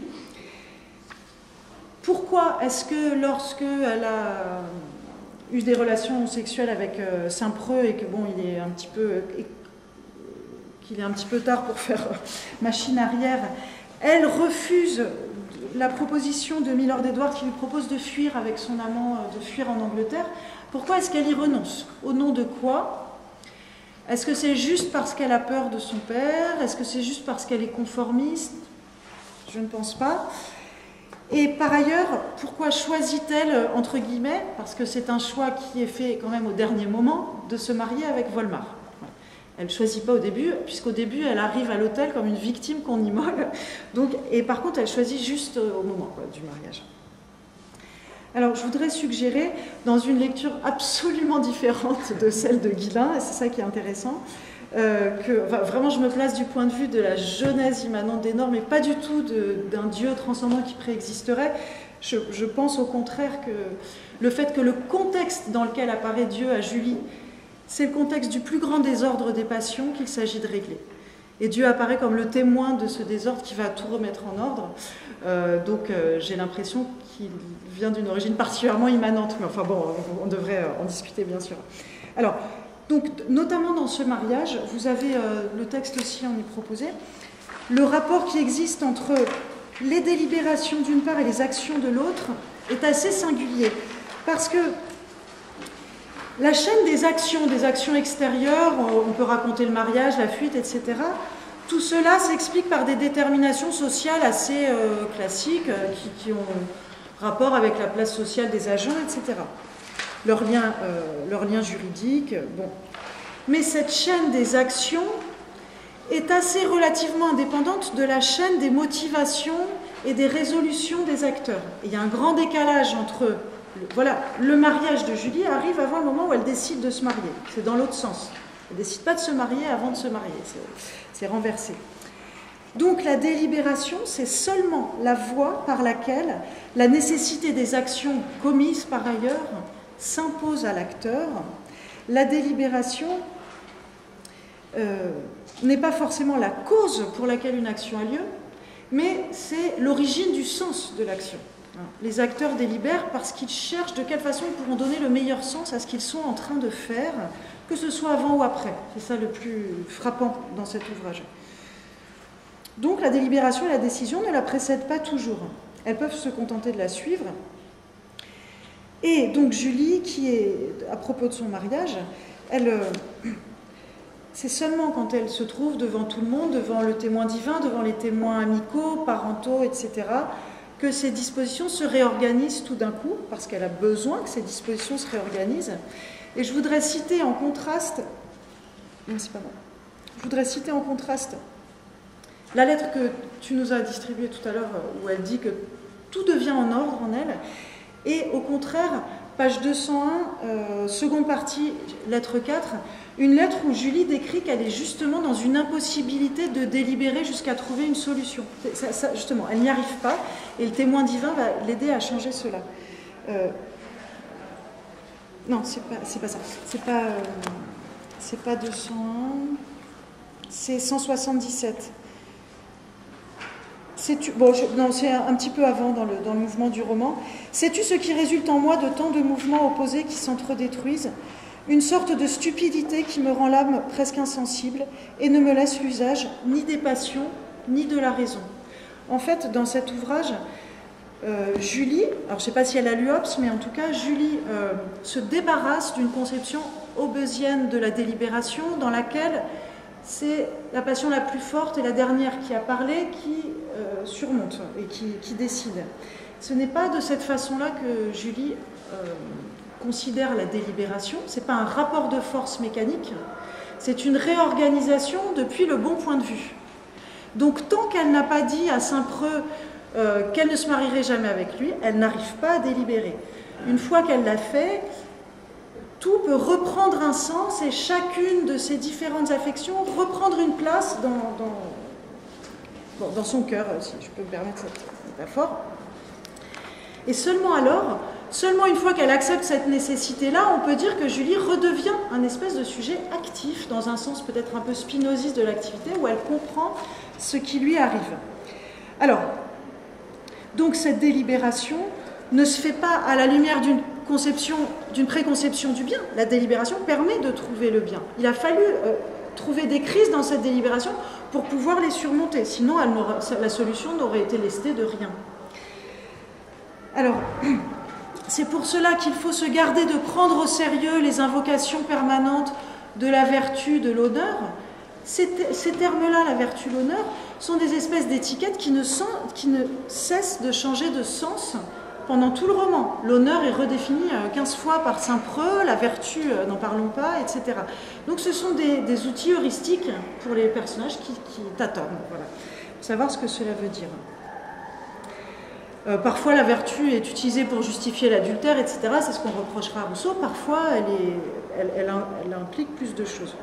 Pourquoi est-ce que lorsqu'elle a eu des relations sexuelles avec Saint-Preux et que bon, il est un petit peu, qu'il est un petit peu tard pour faire machine arrière, elle refuse la proposition de Milord Edward qui lui propose de fuir avec son amant, de fuir en Angleterre? Pourquoi est-ce qu'elle y renonce? Au nom de quoi? Est-ce que c'est juste parce qu'elle a peur de son père? Est-ce que c'est juste parce qu'elle est conformiste? Je ne pense pas. Et par ailleurs, pourquoi choisit-elle, entre guillemets, parce que c'est un choix qui est fait quand même au dernier moment, de se marier avec Volmar? Elle ne choisit pas au début, puisqu'au début, elle arrive à l'hôtel comme une victime qu'on immole. Donc, et par contre, elle choisit juste au moment quoi, du mariage. Alors, je voudrais suggérer, dans une lecture absolument différente de celle de Guillain, et c'est ça qui est intéressant, Euh, que enfin, vraiment je me place du point de vue de la genèse immanente des normes et pas du tout d'un Dieu transcendant qui préexisterait. Je, je pense au contraire que le fait que le contexte dans lequel apparaît Dieu à Julie, c'est le contexte du plus grand désordre des passions qu'il s'agit de régler. Et Dieu apparaît comme le témoin de ce désordre qui va tout remettre en ordre. Euh, donc euh, j'ai l'impression qu'il vient d'une origine particulièrement immanente. Mais enfin bon, on devrait en discuter bien sûr. Alors, donc, notamment dans ce mariage, vous avez, euh, le texte aussi en est proposé, le rapport qui existe entre les délibérations d'une part et les actions de l'autre est assez singulier. Parce que la chaîne des actions, des actions extérieures, on peut raconter le mariage, la fuite, et cetera, tout cela s'explique par des déterminations sociales assez euh, classiques, euh, qui, qui ont rapport avec la place sociale des agents, et cetera. Leur lien, euh, leur lien juridique, bon. Mais cette chaîne des actions est assez relativement indépendante de la chaîne des motivations et des résolutions des acteurs. Et il y a un grand décalage entre, le, voilà, le mariage de Julie arrive avant le moment où elle décide de se marier. C'est dans l'autre sens. Elle ne décide pas de se marier avant de se marier. C'est renversé. Donc la délibération, c'est seulement la voie par laquelle la nécessité des actions commises par ailleurs s'impose à l'acteur. La délibération euh, n'est pas forcément la cause pour laquelle une action a lieu, mais c'est l'origine du sens de l'action. Les acteurs délibèrent parce qu'ils cherchent de quelle façon ils pourront donner le meilleur sens à ce qu'ils sont en train de faire, que ce soit avant ou après. C'est ça le plus frappant dans cet ouvrage. Donc la délibération et la décision ne la précèdent pas toujours. Elles peuvent se contenter de la suivre. Et donc Julie, qui est, à propos de son mariage, elle, c'est seulement quand elle se trouve devant tout le monde, devant le témoin divin, devant les témoins amicaux, parentaux, et cetera, que ces dispositions se réorganisent tout d'un coup, parce qu'elle a besoin que ces dispositions se réorganisent. Et je voudrais citer en contraste, non, c'est pas bon. Je voudrais citer en contraste la lettre que tu nous as distribuée tout à l'heure, où elle dit que tout devient en ordre en elle. Et au contraire, page deux cent un, euh, seconde partie, lettre quatre, une lettre où Julie décrit qu'elle est justement dans une impossibilité de délibérer jusqu'à trouver une solution. Ça, ça, justement, elle n'y arrive pas, et le témoin divin va l'aider à changer cela. Euh, non, c'est pas, c'est pas ça. C'est pas, euh, c'est pas deux cent un, c'est cent soixante-dix-sept. Sais-tu, bon, je, non, c'est un, un petit peu avant dans le, dans le mouvement du roman. Sais-tu ce qui résulte en moi de tant de mouvements opposés qui s'entredétruisent? Une sorte de stupidité qui me rend l'âme presque insensible et ne me laisse l'usage ni des passions ni de la raison. En fait, dans cet ouvrage, euh, Julie, alors je ne sais pas si elle a lu Hobbes, mais en tout cas, Julie euh, se débarrasse d'une conception hobbesienne de la délibération dans laquelle c'est la passion la plus forte et la dernière qui a parlé qui euh, surmonte et qui, qui décide. Ce n'est pas de cette façon-là que Julie euh, considère la délibération. Ce n'est pas un rapport de force mécanique, c'est une réorganisation depuis le bon point de vue. Donc tant qu'elle n'a pas dit à Saint-Preux euh, qu'elle ne se marierait jamais avec lui, elle n'arrive pas à délibérer. Une fois qu'elle l'a fait, tout peut reprendre un sens et chacune de ces différentes affections reprendre une place dans, dans, bon, dans son cœur, si je peux me permettre cette métaphore. Et seulement alors, seulement une fois qu'elle accepte cette nécessité-là, on peut dire que Julie redevient un espèce de sujet actif, dans un sens peut-être un peu spinoziste de l'activité, où elle comprend ce qui lui arrive. Alors, donc cette délibération ne se fait pas à la lumière d'une conception, d'une préconception du bien. La délibération permet de trouver le bien. Il a fallu euh, trouver des crises dans cette délibération pour pouvoir les surmonter. Sinon, elle la solution n'aurait été lestée de rien. Alors, c'est pour cela qu'il faut se garder de prendre au sérieux les invocations permanentes de la vertu, de l'honneur. Ces, ces termes-là, la vertu, l'honneur, sont des espèces d'étiquettes qui ne, sont, qui ne cessent de changer de sens pendant tout le roman. L'honneur est redéfini quinze fois par Saint-Preux, la vertu, n'en parlons pas, et cetera. Donc ce sont des, des outils heuristiques pour les personnages qui, qui tâtonnent, voilà, pour savoir ce que cela veut dire. Euh, parfois la vertu est utilisée pour justifier l'adultère, et cetera. C'est ce qu'on reprochera à Rousseau. Parfois elle, est, elle, elle, elle implique plus de choses.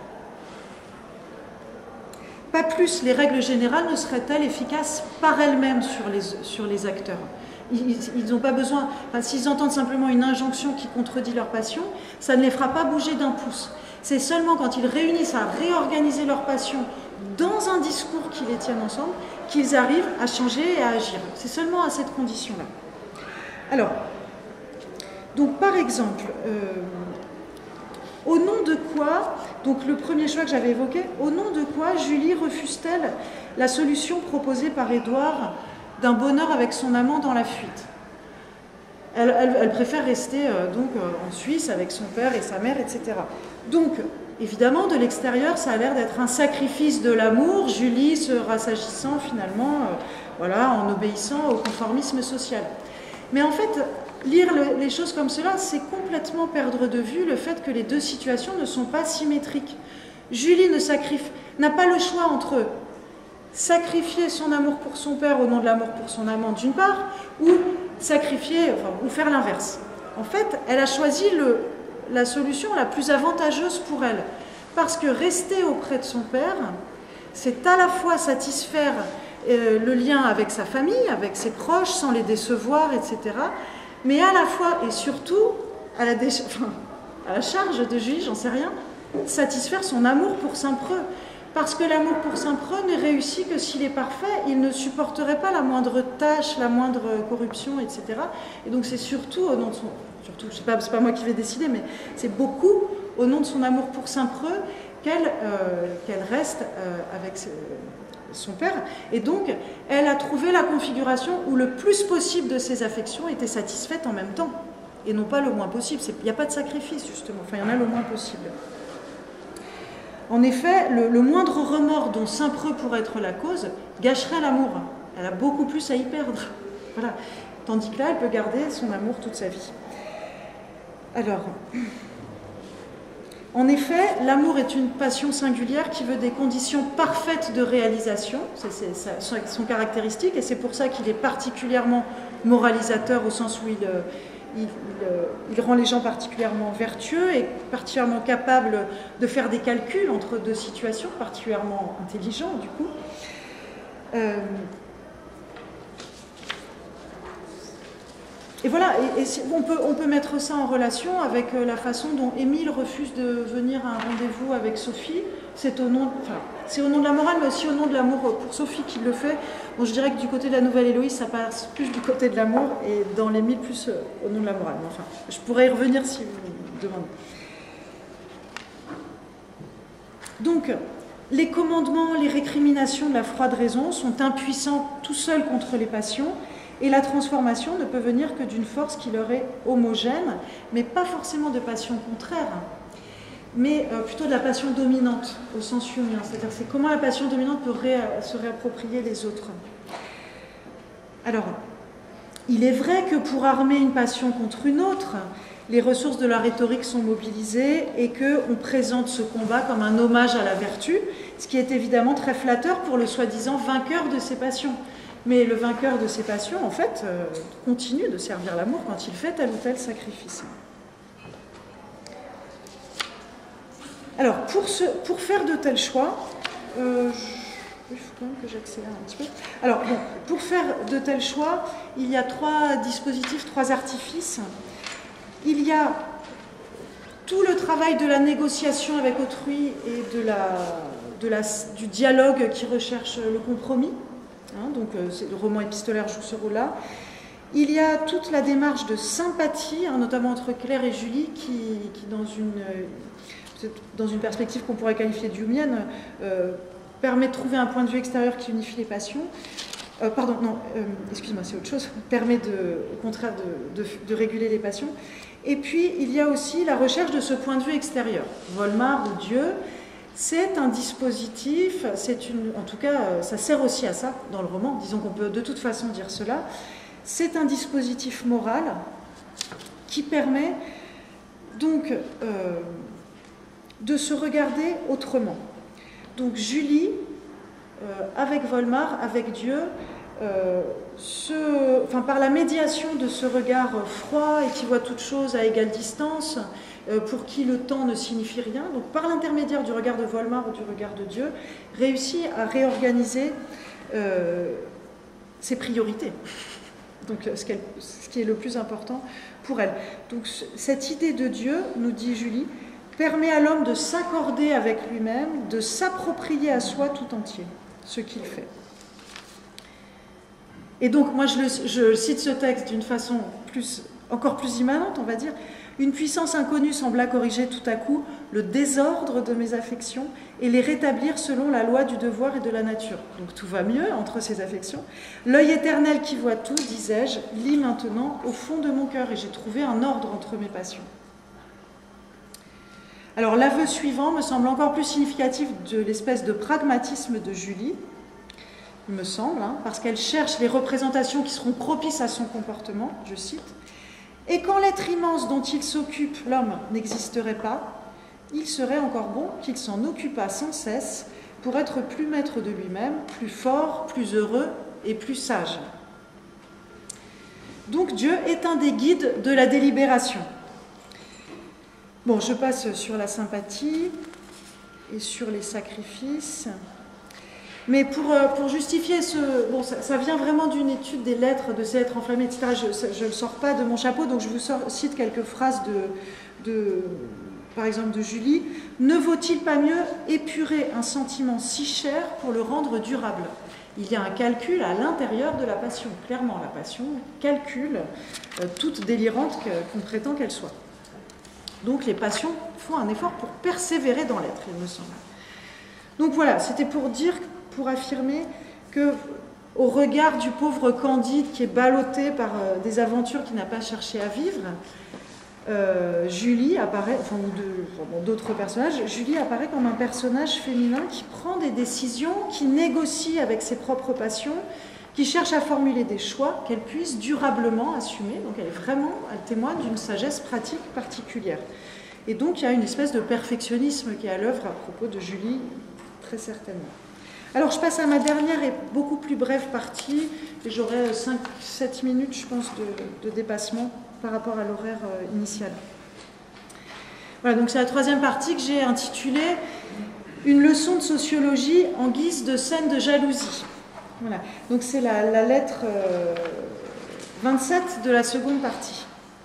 Pas plus, les règles générales ne seraient-elles efficaces par elles-mêmes sur les, sur les acteurs. Ils n'ont pas besoin, enfin, s'ils entendent simplement une injonction qui contredit leur passion, ça ne les fera pas bouger d'un pouce. C'est seulement quand ils réunissent à réorganiser leur passion dans un discours qui les tienne ensemble qu'ils arrivent à changer et à agir. C'est seulement à cette condition-là. Alors, donc par exemple, euh, au nom de quoi, donc le premier choix que j'avais évoqué, au nom de quoi Julie refuse-t-elle la solution proposée par Édouard d'un bonheur avec son amant dans la fuite? Elle, elle, elle préfère rester euh, donc euh, en Suisse avec son père et sa mère, et cetera. Donc, évidemment, de l'extérieur, ça a l'air d'être un sacrifice de l'amour, Julie se rassagissant finalement, euh, voilà, en obéissant au conformisme social. Mais en fait, lire le, les choses comme cela, c'est complètement perdre de vue le fait que les deux situations ne sont pas symétriques. Julie ne sacrifie, n'a pas le choix entre eux. Sacrifier son amour pour son père au nom de l'amour pour son amant d'une part, ou sacrifier, enfin, ou faire l'inverse. En fait, elle a choisi le, la solution la plus avantageuse pour elle, parce que rester auprès de son père, c'est à la fois satisfaire euh, le lien avec sa famille, avec ses proches, sans les décevoir, et cetera, mais à la fois et surtout, à la, enfin, à la charge de Julie, j'en sais rien, satisfaire son amour pour Saint-Preux. Parce que l'amour pour saint Preux ne réussit que s'il est parfait, il ne supporterait pas la moindre tâche, la moindre corruption, et cetera. Et donc c'est surtout au nom de son... Surtout, je sais pas, c'est pas moi qui vais décider, mais c'est beaucoup au nom de son amour pour saint Preux qu'elle euh, qu'elle reste euh, avec son père. Et donc, elle a trouvé la configuration où le plus possible de ses affections étaient satisfaites en même temps, et non pas le moins possible. Il n'y a pas de sacrifice, justement. Enfin, il y en a le moins possible. En effet, le, le moindre remords dont saint Preux pourrait être la cause gâcherait l'amour. Elle a beaucoup plus à y perdre. Voilà. Tandis que là, elle peut garder son amour toute sa vie. Alors, en effet, l'amour est une passion singulière qui veut des conditions parfaites de réalisation. C'est son caractéristique, et c'est pour ça qu'il est particulièrement moralisateur au sens où il... Il, il, il rend les gens particulièrement vertueux et particulièrement capables de faire des calculs entre deux situations, particulièrement intelligents du coup. Euh, et voilà, et, et on, peut, on peut mettre ça en relation avec la façon dont Émile refuse de venir à un rendez-vous avec Sophie. C'est au nom, enfin, c'est au nom de la morale, mais aussi au nom de l'amour pour Sophie qu'il le fait. Bon, je dirais que du côté de la nouvelle Héloïse, ça passe plus du côté de l'amour, et dans l'Émile, plus au nom de la morale. Mais enfin, je pourrais y revenir si vous me demandez. Donc, les commandements, les récriminations de la froide raison sont impuissants tout seuls contre les passions, et la transformation ne peut venir que d'une force qui leur est homogène, mais pas forcément de passion contraire, mais euh, plutôt de la passion dominante, au sens jungien. C'est-à-dire c'est comment la passion dominante peut ré se réapproprier les autres. Alors, il est vrai que pour armer une passion contre une autre, les ressources de la rhétorique sont mobilisées et qu'on présente ce combat comme un hommage à la vertu, ce qui est évidemment très flatteur pour le soi-disant vainqueur de ses passions. Mais le vainqueur de ses passions, en fait, euh, continue de servir l'amour quand il fait tel ou tel sacrifice. Alors, pour, ce, pour faire de tels choix, euh, je, il faut quand même que j'accélère un petit peu. Alors, bon, pour faire de tels choix, il y a trois dispositifs, trois artifices. Il y a tout le travail de la négociation avec autrui et de la, de la, du dialogue qui recherche le compromis. Hein, donc, euh, le roman épistolaire joue ce rôle-là. Il y a toute la démarche de sympathie, hein, notamment entre Claire et Julie, qui, qui dans une... Euh, dans une perspective qu'on pourrait qualifier d'humienne, euh, permet de trouver un point de vue extérieur qui unifie les passions. Euh, pardon, non, euh, excuse-moi, c'est autre chose. Permet, de, au contraire, de, de, de réguler les passions. Et puis, il y a aussi la recherche de ce point de vue extérieur. Volmar ou Dieu, c'est un dispositif, c'est une, en tout cas, ça sert aussi à ça dans le roman, disons qu'on peut de toute façon dire cela. C'est un dispositif moral qui permet donc... Euh, de se regarder autrement. Donc Julie, euh, avec Volmar, avec Dieu, euh, se, enfin, par la médiation de ce regard froid et qui voit toute chose à égale distance, euh, pour qui le temps ne signifie rien, donc par l'intermédiaire du regard de Volmar ou du regard de Dieu, réussit à réorganiser euh, ses priorités. Donc ce, qu'elle, ce qui est le plus important pour elle. Donc cette idée de Dieu, nous dit Julie, permet à l'homme de s'accorder avec lui-même, de s'approprier à soi tout entier ce qu'il fait. Et donc, moi, je, le, je cite ce texte d'une façon plus, encore plus immanente, on va dire. Une puissance inconnue sembla corriger tout à coup le désordre de mes affections et les rétablir selon la loi du devoir et de la nature. Donc, tout va mieux entre ces affections. L'œil éternel qui voit tout, disais-je, lit maintenant au fond de mon cœur et j'ai trouvé un ordre entre mes passions. Alors, l'aveu suivant me semble encore plus significatif de l'espèce de pragmatisme de Julie, il me semble, hein, parce qu'elle cherche les représentations qui seront propices à son comportement, je cite, « Et quand l'être immense dont il s'occupe, l'homme, n'existerait pas, il serait encore bon qu'il s'en occupât sans cesse pour être plus maître de lui-même, plus fort, plus heureux et plus sage. » Donc, Dieu est un des guides de la délibération. Bon, je passe sur la sympathie et sur les sacrifices. Mais pour, pour justifier ce... Bon, ça, ça vient vraiment d'une étude des lettres, de ces lettres enflammées, et cetera. Je ne le sors pas de mon chapeau, donc je vous sors, cite quelques phrases de, de, par exemple de Julie, ne vaut-il pas mieux épurer un sentiment si cher pour le rendre durable? Il y a un calcul à l'intérieur de la passion. Clairement, la passion calcule euh, toute délirante que, qu'on prétend qu'elle soit. Donc les passions font un effort pour persévérer dans l'être, il me semble. Donc voilà, c'était pour dire, pour affirmer que, au regard du pauvre Candide qui est ballotté par euh, des aventures qu'il n'a pas cherché à vivre, euh, Julie apparaît, enfin, de, d'autres personnages, Julie apparaît comme un personnage féminin qui prend des décisions, qui négocie avec ses propres passions, qui cherche à formuler des choix qu'elle puisse durablement assumer. Donc elle est vraiment, elle témoigne d'une sagesse pratique particulière. Et donc il y a une espèce de perfectionnisme qui est à l'œuvre à propos de Julie, très certainement. Alors je passe à ma dernière et beaucoup plus brève partie, et j'aurai cinq sept minutes, je pense, de, de dépassement par rapport à l'horaire euh, initial. Voilà, donc c'est la troisième partie que j'ai intitulée « Une leçon de sociologie en guise de scène de jalousie ». Voilà, donc c'est la, la lettre euh, vingt-sept de la seconde partie.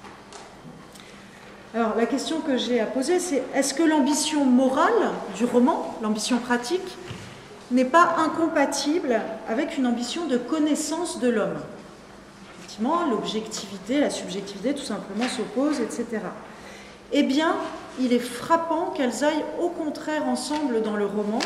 Alors la question que j'ai à poser, c'est est-ce que l'ambition morale du roman, l'ambition pratique, n'est pas incompatible avec une ambition de connaissance de l'homme? Effectivement, l'objectivité, la subjectivité, tout simplement s'opposent, et cetera. Eh bien, il est frappant qu'elles aillent au contraire ensemble dans le roman.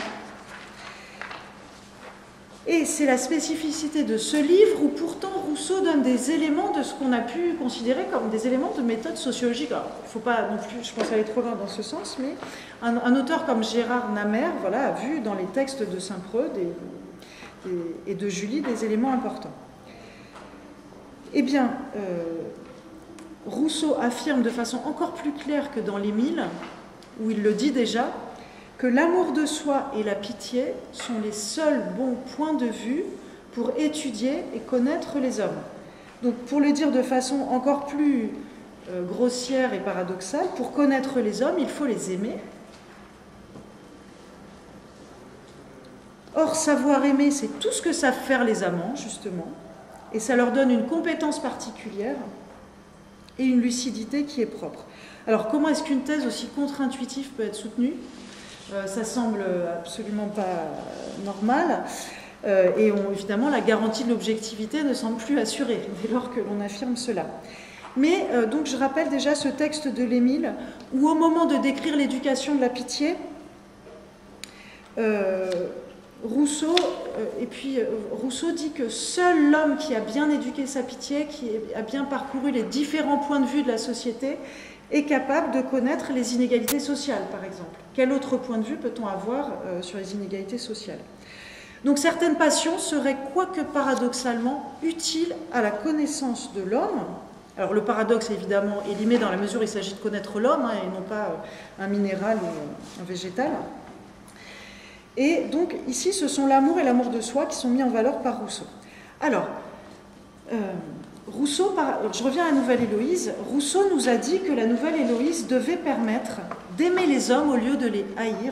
Et c'est la spécificité de ce livre où pourtant Rousseau donne des éléments de ce qu'on a pu considérer comme des éléments de méthode sociologique. Alors, il ne faut pas non plus, je pense, aller trop loin dans ce sens, mais un, un auteur comme Gérard Namer, voilà, a vu dans les textes de Saint-Preux et, et de Julie des éléments importants. Eh bien, euh, Rousseau affirme de façon encore plus claire que dans l'Émile, où il le dit déjà, que l'amour de soi et la pitié sont les seuls bons points de vue pour étudier et connaître les hommes. Donc, pour le dire de façon encore plus euh, grossière et paradoxale, pour connaître les hommes, il faut les aimer. Or, savoir aimer, c'est tout ce que savent faire les amants, justement, et ça leur donne une compétence particulière et une lucidité qui est propre. Alors, comment est-ce qu'une thèse aussi contre-intuitive peut être soutenue ? Euh, ça semble absolument pas normal. Euh, et on, évidemment, la garantie de l'objectivité ne semble plus assurée dès lors que l'on affirme cela. Mais euh, donc, je rappelle déjà ce texte de l'Émile, où au moment de décrire l'éducation de la pitié, euh, Rousseau, euh, et puis, euh, Rousseau dit que seul l'homme qui a bien éduqué sa pitié, qui a bien parcouru les différents points de vue de la société, est capable de connaître les inégalités sociales, par exemple. Quel autre point de vue peut-on avoir euh, sur les inégalités sociales? Donc certaines passions seraient, quoique paradoxalement, utiles à la connaissance de l'homme. Alors le paradoxe, évidemment, est limé dans la mesure où il s'agit de connaître l'homme, hein, et non pas euh, un minéral ou un végétal. Et donc ici, ce sont l'amour et l'amour de soi qui sont mis en valeur par Rousseau. Alors, euh, Rousseau, je reviens à la Nouvelle Héloïse, Rousseau nous a dit que la Nouvelle Héloïse devait permettre d'aimer les hommes au lieu de les haïr.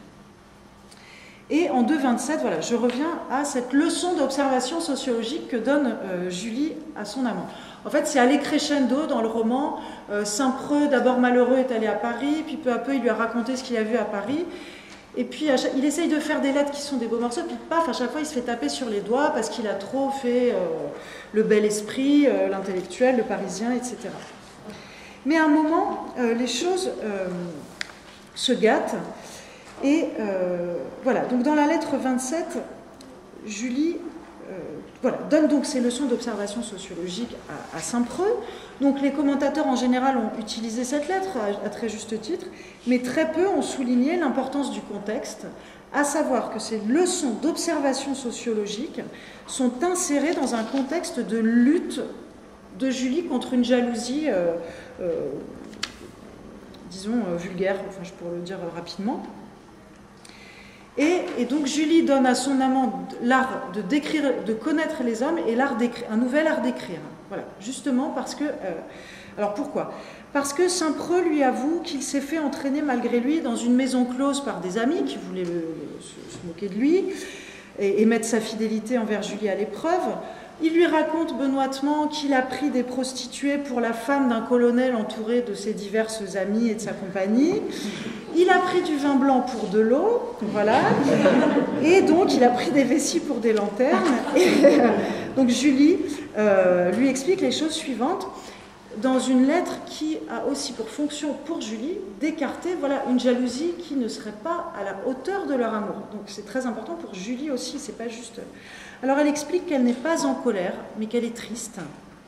Et en deux vingt-sept, voilà, je reviens à cette leçon d'observation sociologique que donne euh, Julie à son amant. En fait, c'est allé crescendo dans le roman. Euh, Saint-Preux, d'abord malheureux, est allé à Paris, puis peu à peu, il lui a raconté ce qu'il a vu à Paris. Et puis, il essaye de faire des lettres qui sont des beaux morceaux, puis paf, à chaque fois, il se fait taper sur les doigts parce qu'il a trop fait euh, le bel esprit, euh, l'intellectuel, le parisien, et cetera. Mais à un moment, euh, les choses euh, se gâtent. Et euh, voilà, donc dans la lettre vingt-sept, Julie euh, voilà, donne donc ses leçons d'observation sociologique à, à Saint-Preux. Donc les commentateurs en général ont utilisé cette lettre à, à très juste titre, mais très peu ont souligné l'importance du contexte, à savoir que ces leçons d'observation sociologique sont insérées dans un contexte de lutte de Julie contre une jalousie, euh, euh, disons, euh, vulgaire, enfin je pourrais le dire rapidement. Et, et donc Julie donne à son amant l'art de décrire, de connaître les hommes et l'art d'écrire, un nouvel art d'écrire. Voilà, justement parce que... Euh, alors pourquoi? Parce que Saint-Preux lui avoue qu'il s'est fait entraîner malgré lui dans une maison close par des amis qui voulaient le, le, se, se moquer de lui et, et mettre sa fidélité envers Julie à l'épreuve, il lui raconte benoîtement qu'il a pris des prostituées pour la femme d'un colonel entouré de ses diverses amies et de sa compagnie. Il a pris du vin blanc pour de l'eau, voilà. Et donc, il a pris des vessies pour des lanternes. Et euh, donc, Julie euh, lui explique les choses suivantes dans une lettre qui a aussi pour fonction, pour Julie, d'écarter voilà, une jalousie qui ne serait pas à la hauteur de leur amour. Donc, c'est très important pour Julie aussi, c'est pas juste... Alors, elle explique qu'elle n'est pas en colère, mais qu'elle est triste.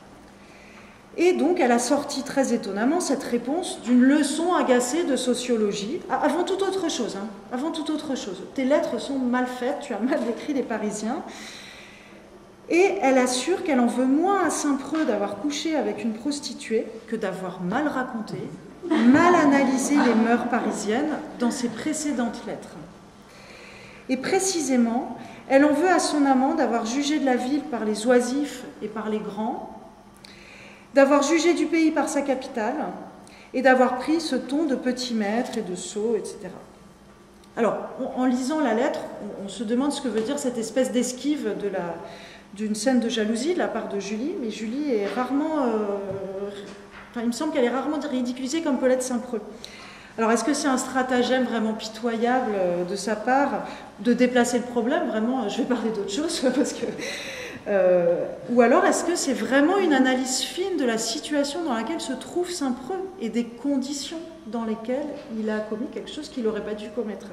Et donc, elle a sorti très étonnamment cette réponse d'une leçon agacée de sociologie, avant toute autre chose. Hein, avant toute autre chose. Tes lettres sont mal faites, tu as mal décrit les Parisiens. Et elle assure qu'elle en veut moins à Saint-Preux d'avoir couché avec une prostituée que d'avoir mal raconté, mal analysé les mœurs parisiennes dans ses précédentes lettres. Et précisément, elle en veut à son amant d'avoir jugé de la ville par les oisifs et par les grands, d'avoir jugé du pays par sa capitale, et d'avoir pris ce ton de petit maître et de sot, et cetera. Alors, en lisant la lettre, on se demande ce que veut dire cette espèce d'esquive de la, d'une scène de jalousie de la part de Julie, mais Julie est rarement... Euh, enfin, il me semble qu'elle est rarement ridiculisée comme Paulette Saint-Preux. Alors, est-ce que c'est un stratagème vraiment pitoyable de sa part de déplacer le problème? Vraiment, je vais parler d'autre chose, parce que... Euh, ou alors, est-ce que c'est vraiment une analyse fine de la situation dans laquelle se trouve Saint-Preux et des conditions dans lesquelles il a commis quelque chose qu'il n'aurait pas dû commettre?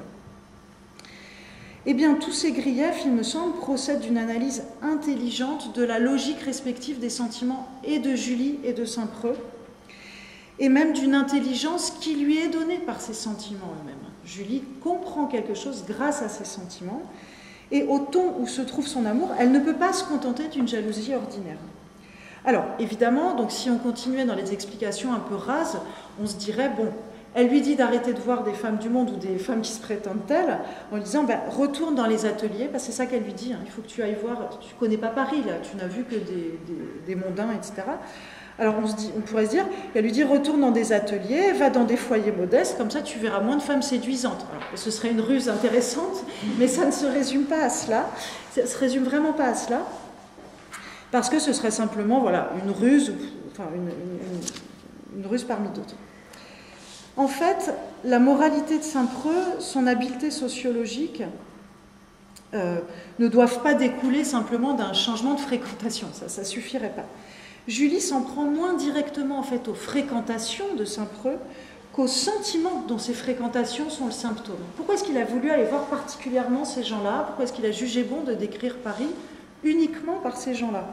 Eh bien, tous ces griefs, il me semble, procèdent d'une analyse intelligente de la logique respective des sentiments et de Julie et de Saint-Preux, et même d'une intelligence qui lui est donnée par ses sentiments eux-mêmes. Julie comprend quelque chose grâce à ses sentiments, et au ton où se trouve son amour, elle ne peut pas se contenter d'une jalousie ordinaire. Alors, évidemment, donc, si on continuait dans les explications un peu rases, on se dirait, bon, elle lui dit d'arrêter de voir des femmes du monde ou des femmes qui se prétendent telles, en lui disant, ben, retourne dans les ateliers, parce que c'est ça qu'elle lui dit, hein, il faut que tu ailles voir, tu ne connais pas Paris, là, tu n'as vu que des, des, des mondains, et cetera. Alors on, se dit, on pourrait se dire, elle lui dit, retourne dans des ateliers, va dans des foyers modestes, comme ça tu verras moins de femmes séduisantes. Alors, ce serait une ruse intéressante, mais ça ne se résume pas à cela, ça ne se résume vraiment pas à cela, parce que ce serait simplement voilà, une ruse, enfin une, une, une ruse parmi d'autres. En fait, la moralité de Saint-Preux, son habileté sociologique, euh, ne doivent pas découler simplement d'un changement de fréquentation, ça ne suffirait pas. Julie s'en prend moins directement en fait aux fréquentations de Saint-Preux qu'aux sentiments dont ces fréquentations sont le symptôme. Pourquoi est-ce qu'il a voulu aller voir particulièrement ces gens-là? Pourquoi est-ce qu'il a jugé bon de décrire Paris uniquement par ces gens-là?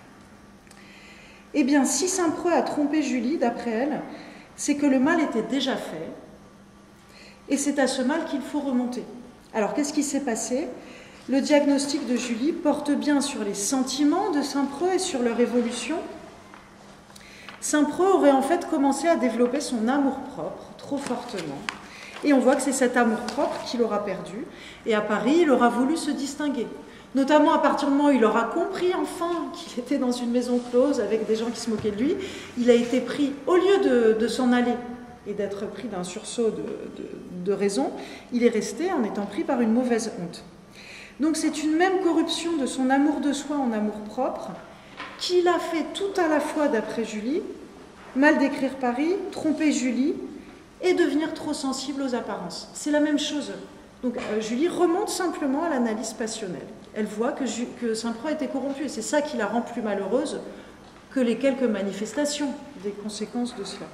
Eh bien, si Saint-Preux a trompé Julie, d'après elle, c'est que le mal était déjà fait, et c'est à ce mal qu'il faut remonter. Alors, qu'est-ce qui s'est passé? Le diagnostic de Julie porte bien sur les sentiments de Saint-Preux et sur leur évolution. Saint-Preux aurait en fait commencé à développer son amour-propre trop fortement. Et on voit que c'est cet amour-propre qu'il aura perdu. Et à Paris, il aura voulu se distinguer. Notamment à partir du moment où il aura compris enfin qu'il était dans une maison close avec des gens qui se moquaient de lui, il a été pris, au lieu de, de s'en aller et d'être pris d'un sursaut de, de, de raison, il est resté en étant pris par une mauvaise honte. Donc c'est une même corruption de son amour de soi en amour-propre qu'il a fait tout à la fois, d'après Julie, mal décrire Paris, tromper Julie et devenir trop sensible aux apparences. C'est la même chose. Donc euh, Julie remonte simplement à l'analyse passionnelle. Elle voit que, que Saint-Preux était corrompu et c'est ça qui la rend plus malheureuse que les quelques manifestations des conséquences de cela.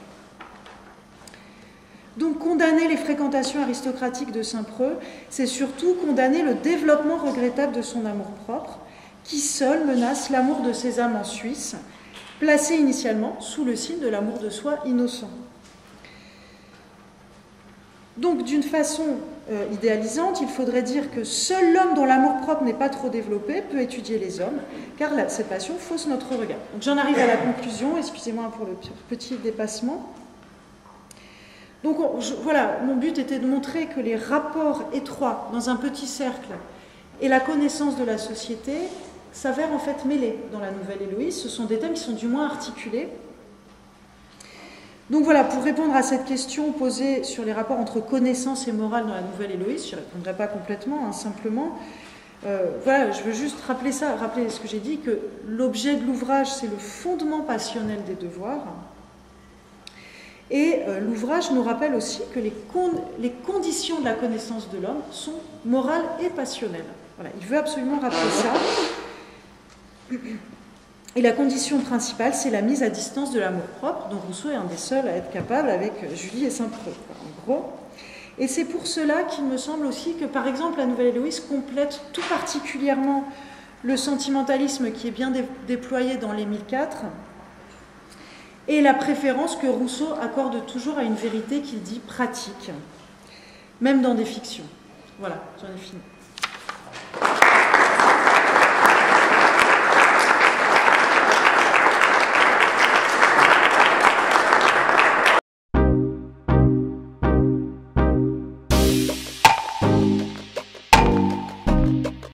Donc condamner les fréquentations aristocratiques de Saint-Preux, c'est surtout condamner le développement regrettable de son amour-propre, qui seul menace l'amour de ses amants suisses, placés initialement sous le signe de l'amour de soi innocent. Donc d'une façon euh, idéalisante, il faudrait dire que seul l'homme dont l'amour-propre n'est pas trop développé peut étudier les hommes, car là, cette passion fausse notre regard. Donc j'en arrive à la conclusion, excusez-moi pour le petit dépassement. Donc je, voilà, mon but était de montrer que les rapports étroits dans un petit cercle et la connaissance de la société s'avèrent en fait mêlés dans la Nouvelle Héloïse. Ce sont des thèmes qui sont du moins articulés. Donc voilà, pour répondre à cette question posée sur les rapports entre connaissance et morale dans la Nouvelle Héloïse, je n'y répondrai pas complètement, hein, simplement, Euh, voilà, je veux juste rappeler ça, rappeler ce que j'ai dit, que l'objet de l'ouvrage, c'est le fondement passionnel des devoirs. Et euh, l'ouvrage nous rappelle aussi que les, con les conditions de la connaissance de l'homme sont morales et passionnelles. Voilà, il veut absolument rappeler ça. Et la condition principale, c'est la mise à distance de l'amour-propre, dont Rousseau est un des seuls à être capable avec Julie et Saint-Preux, en gros. Et c'est pour cela qu'il me semble aussi que, par exemple, la Nouvelle Héloïse complète tout particulièrement le sentimentalisme qui est bien dé déployé dans l'Émile quatre et la préférence que Rousseau accorde toujours à une vérité qu'il dit pratique, même dans des fictions. Voilà, j'en ai fini.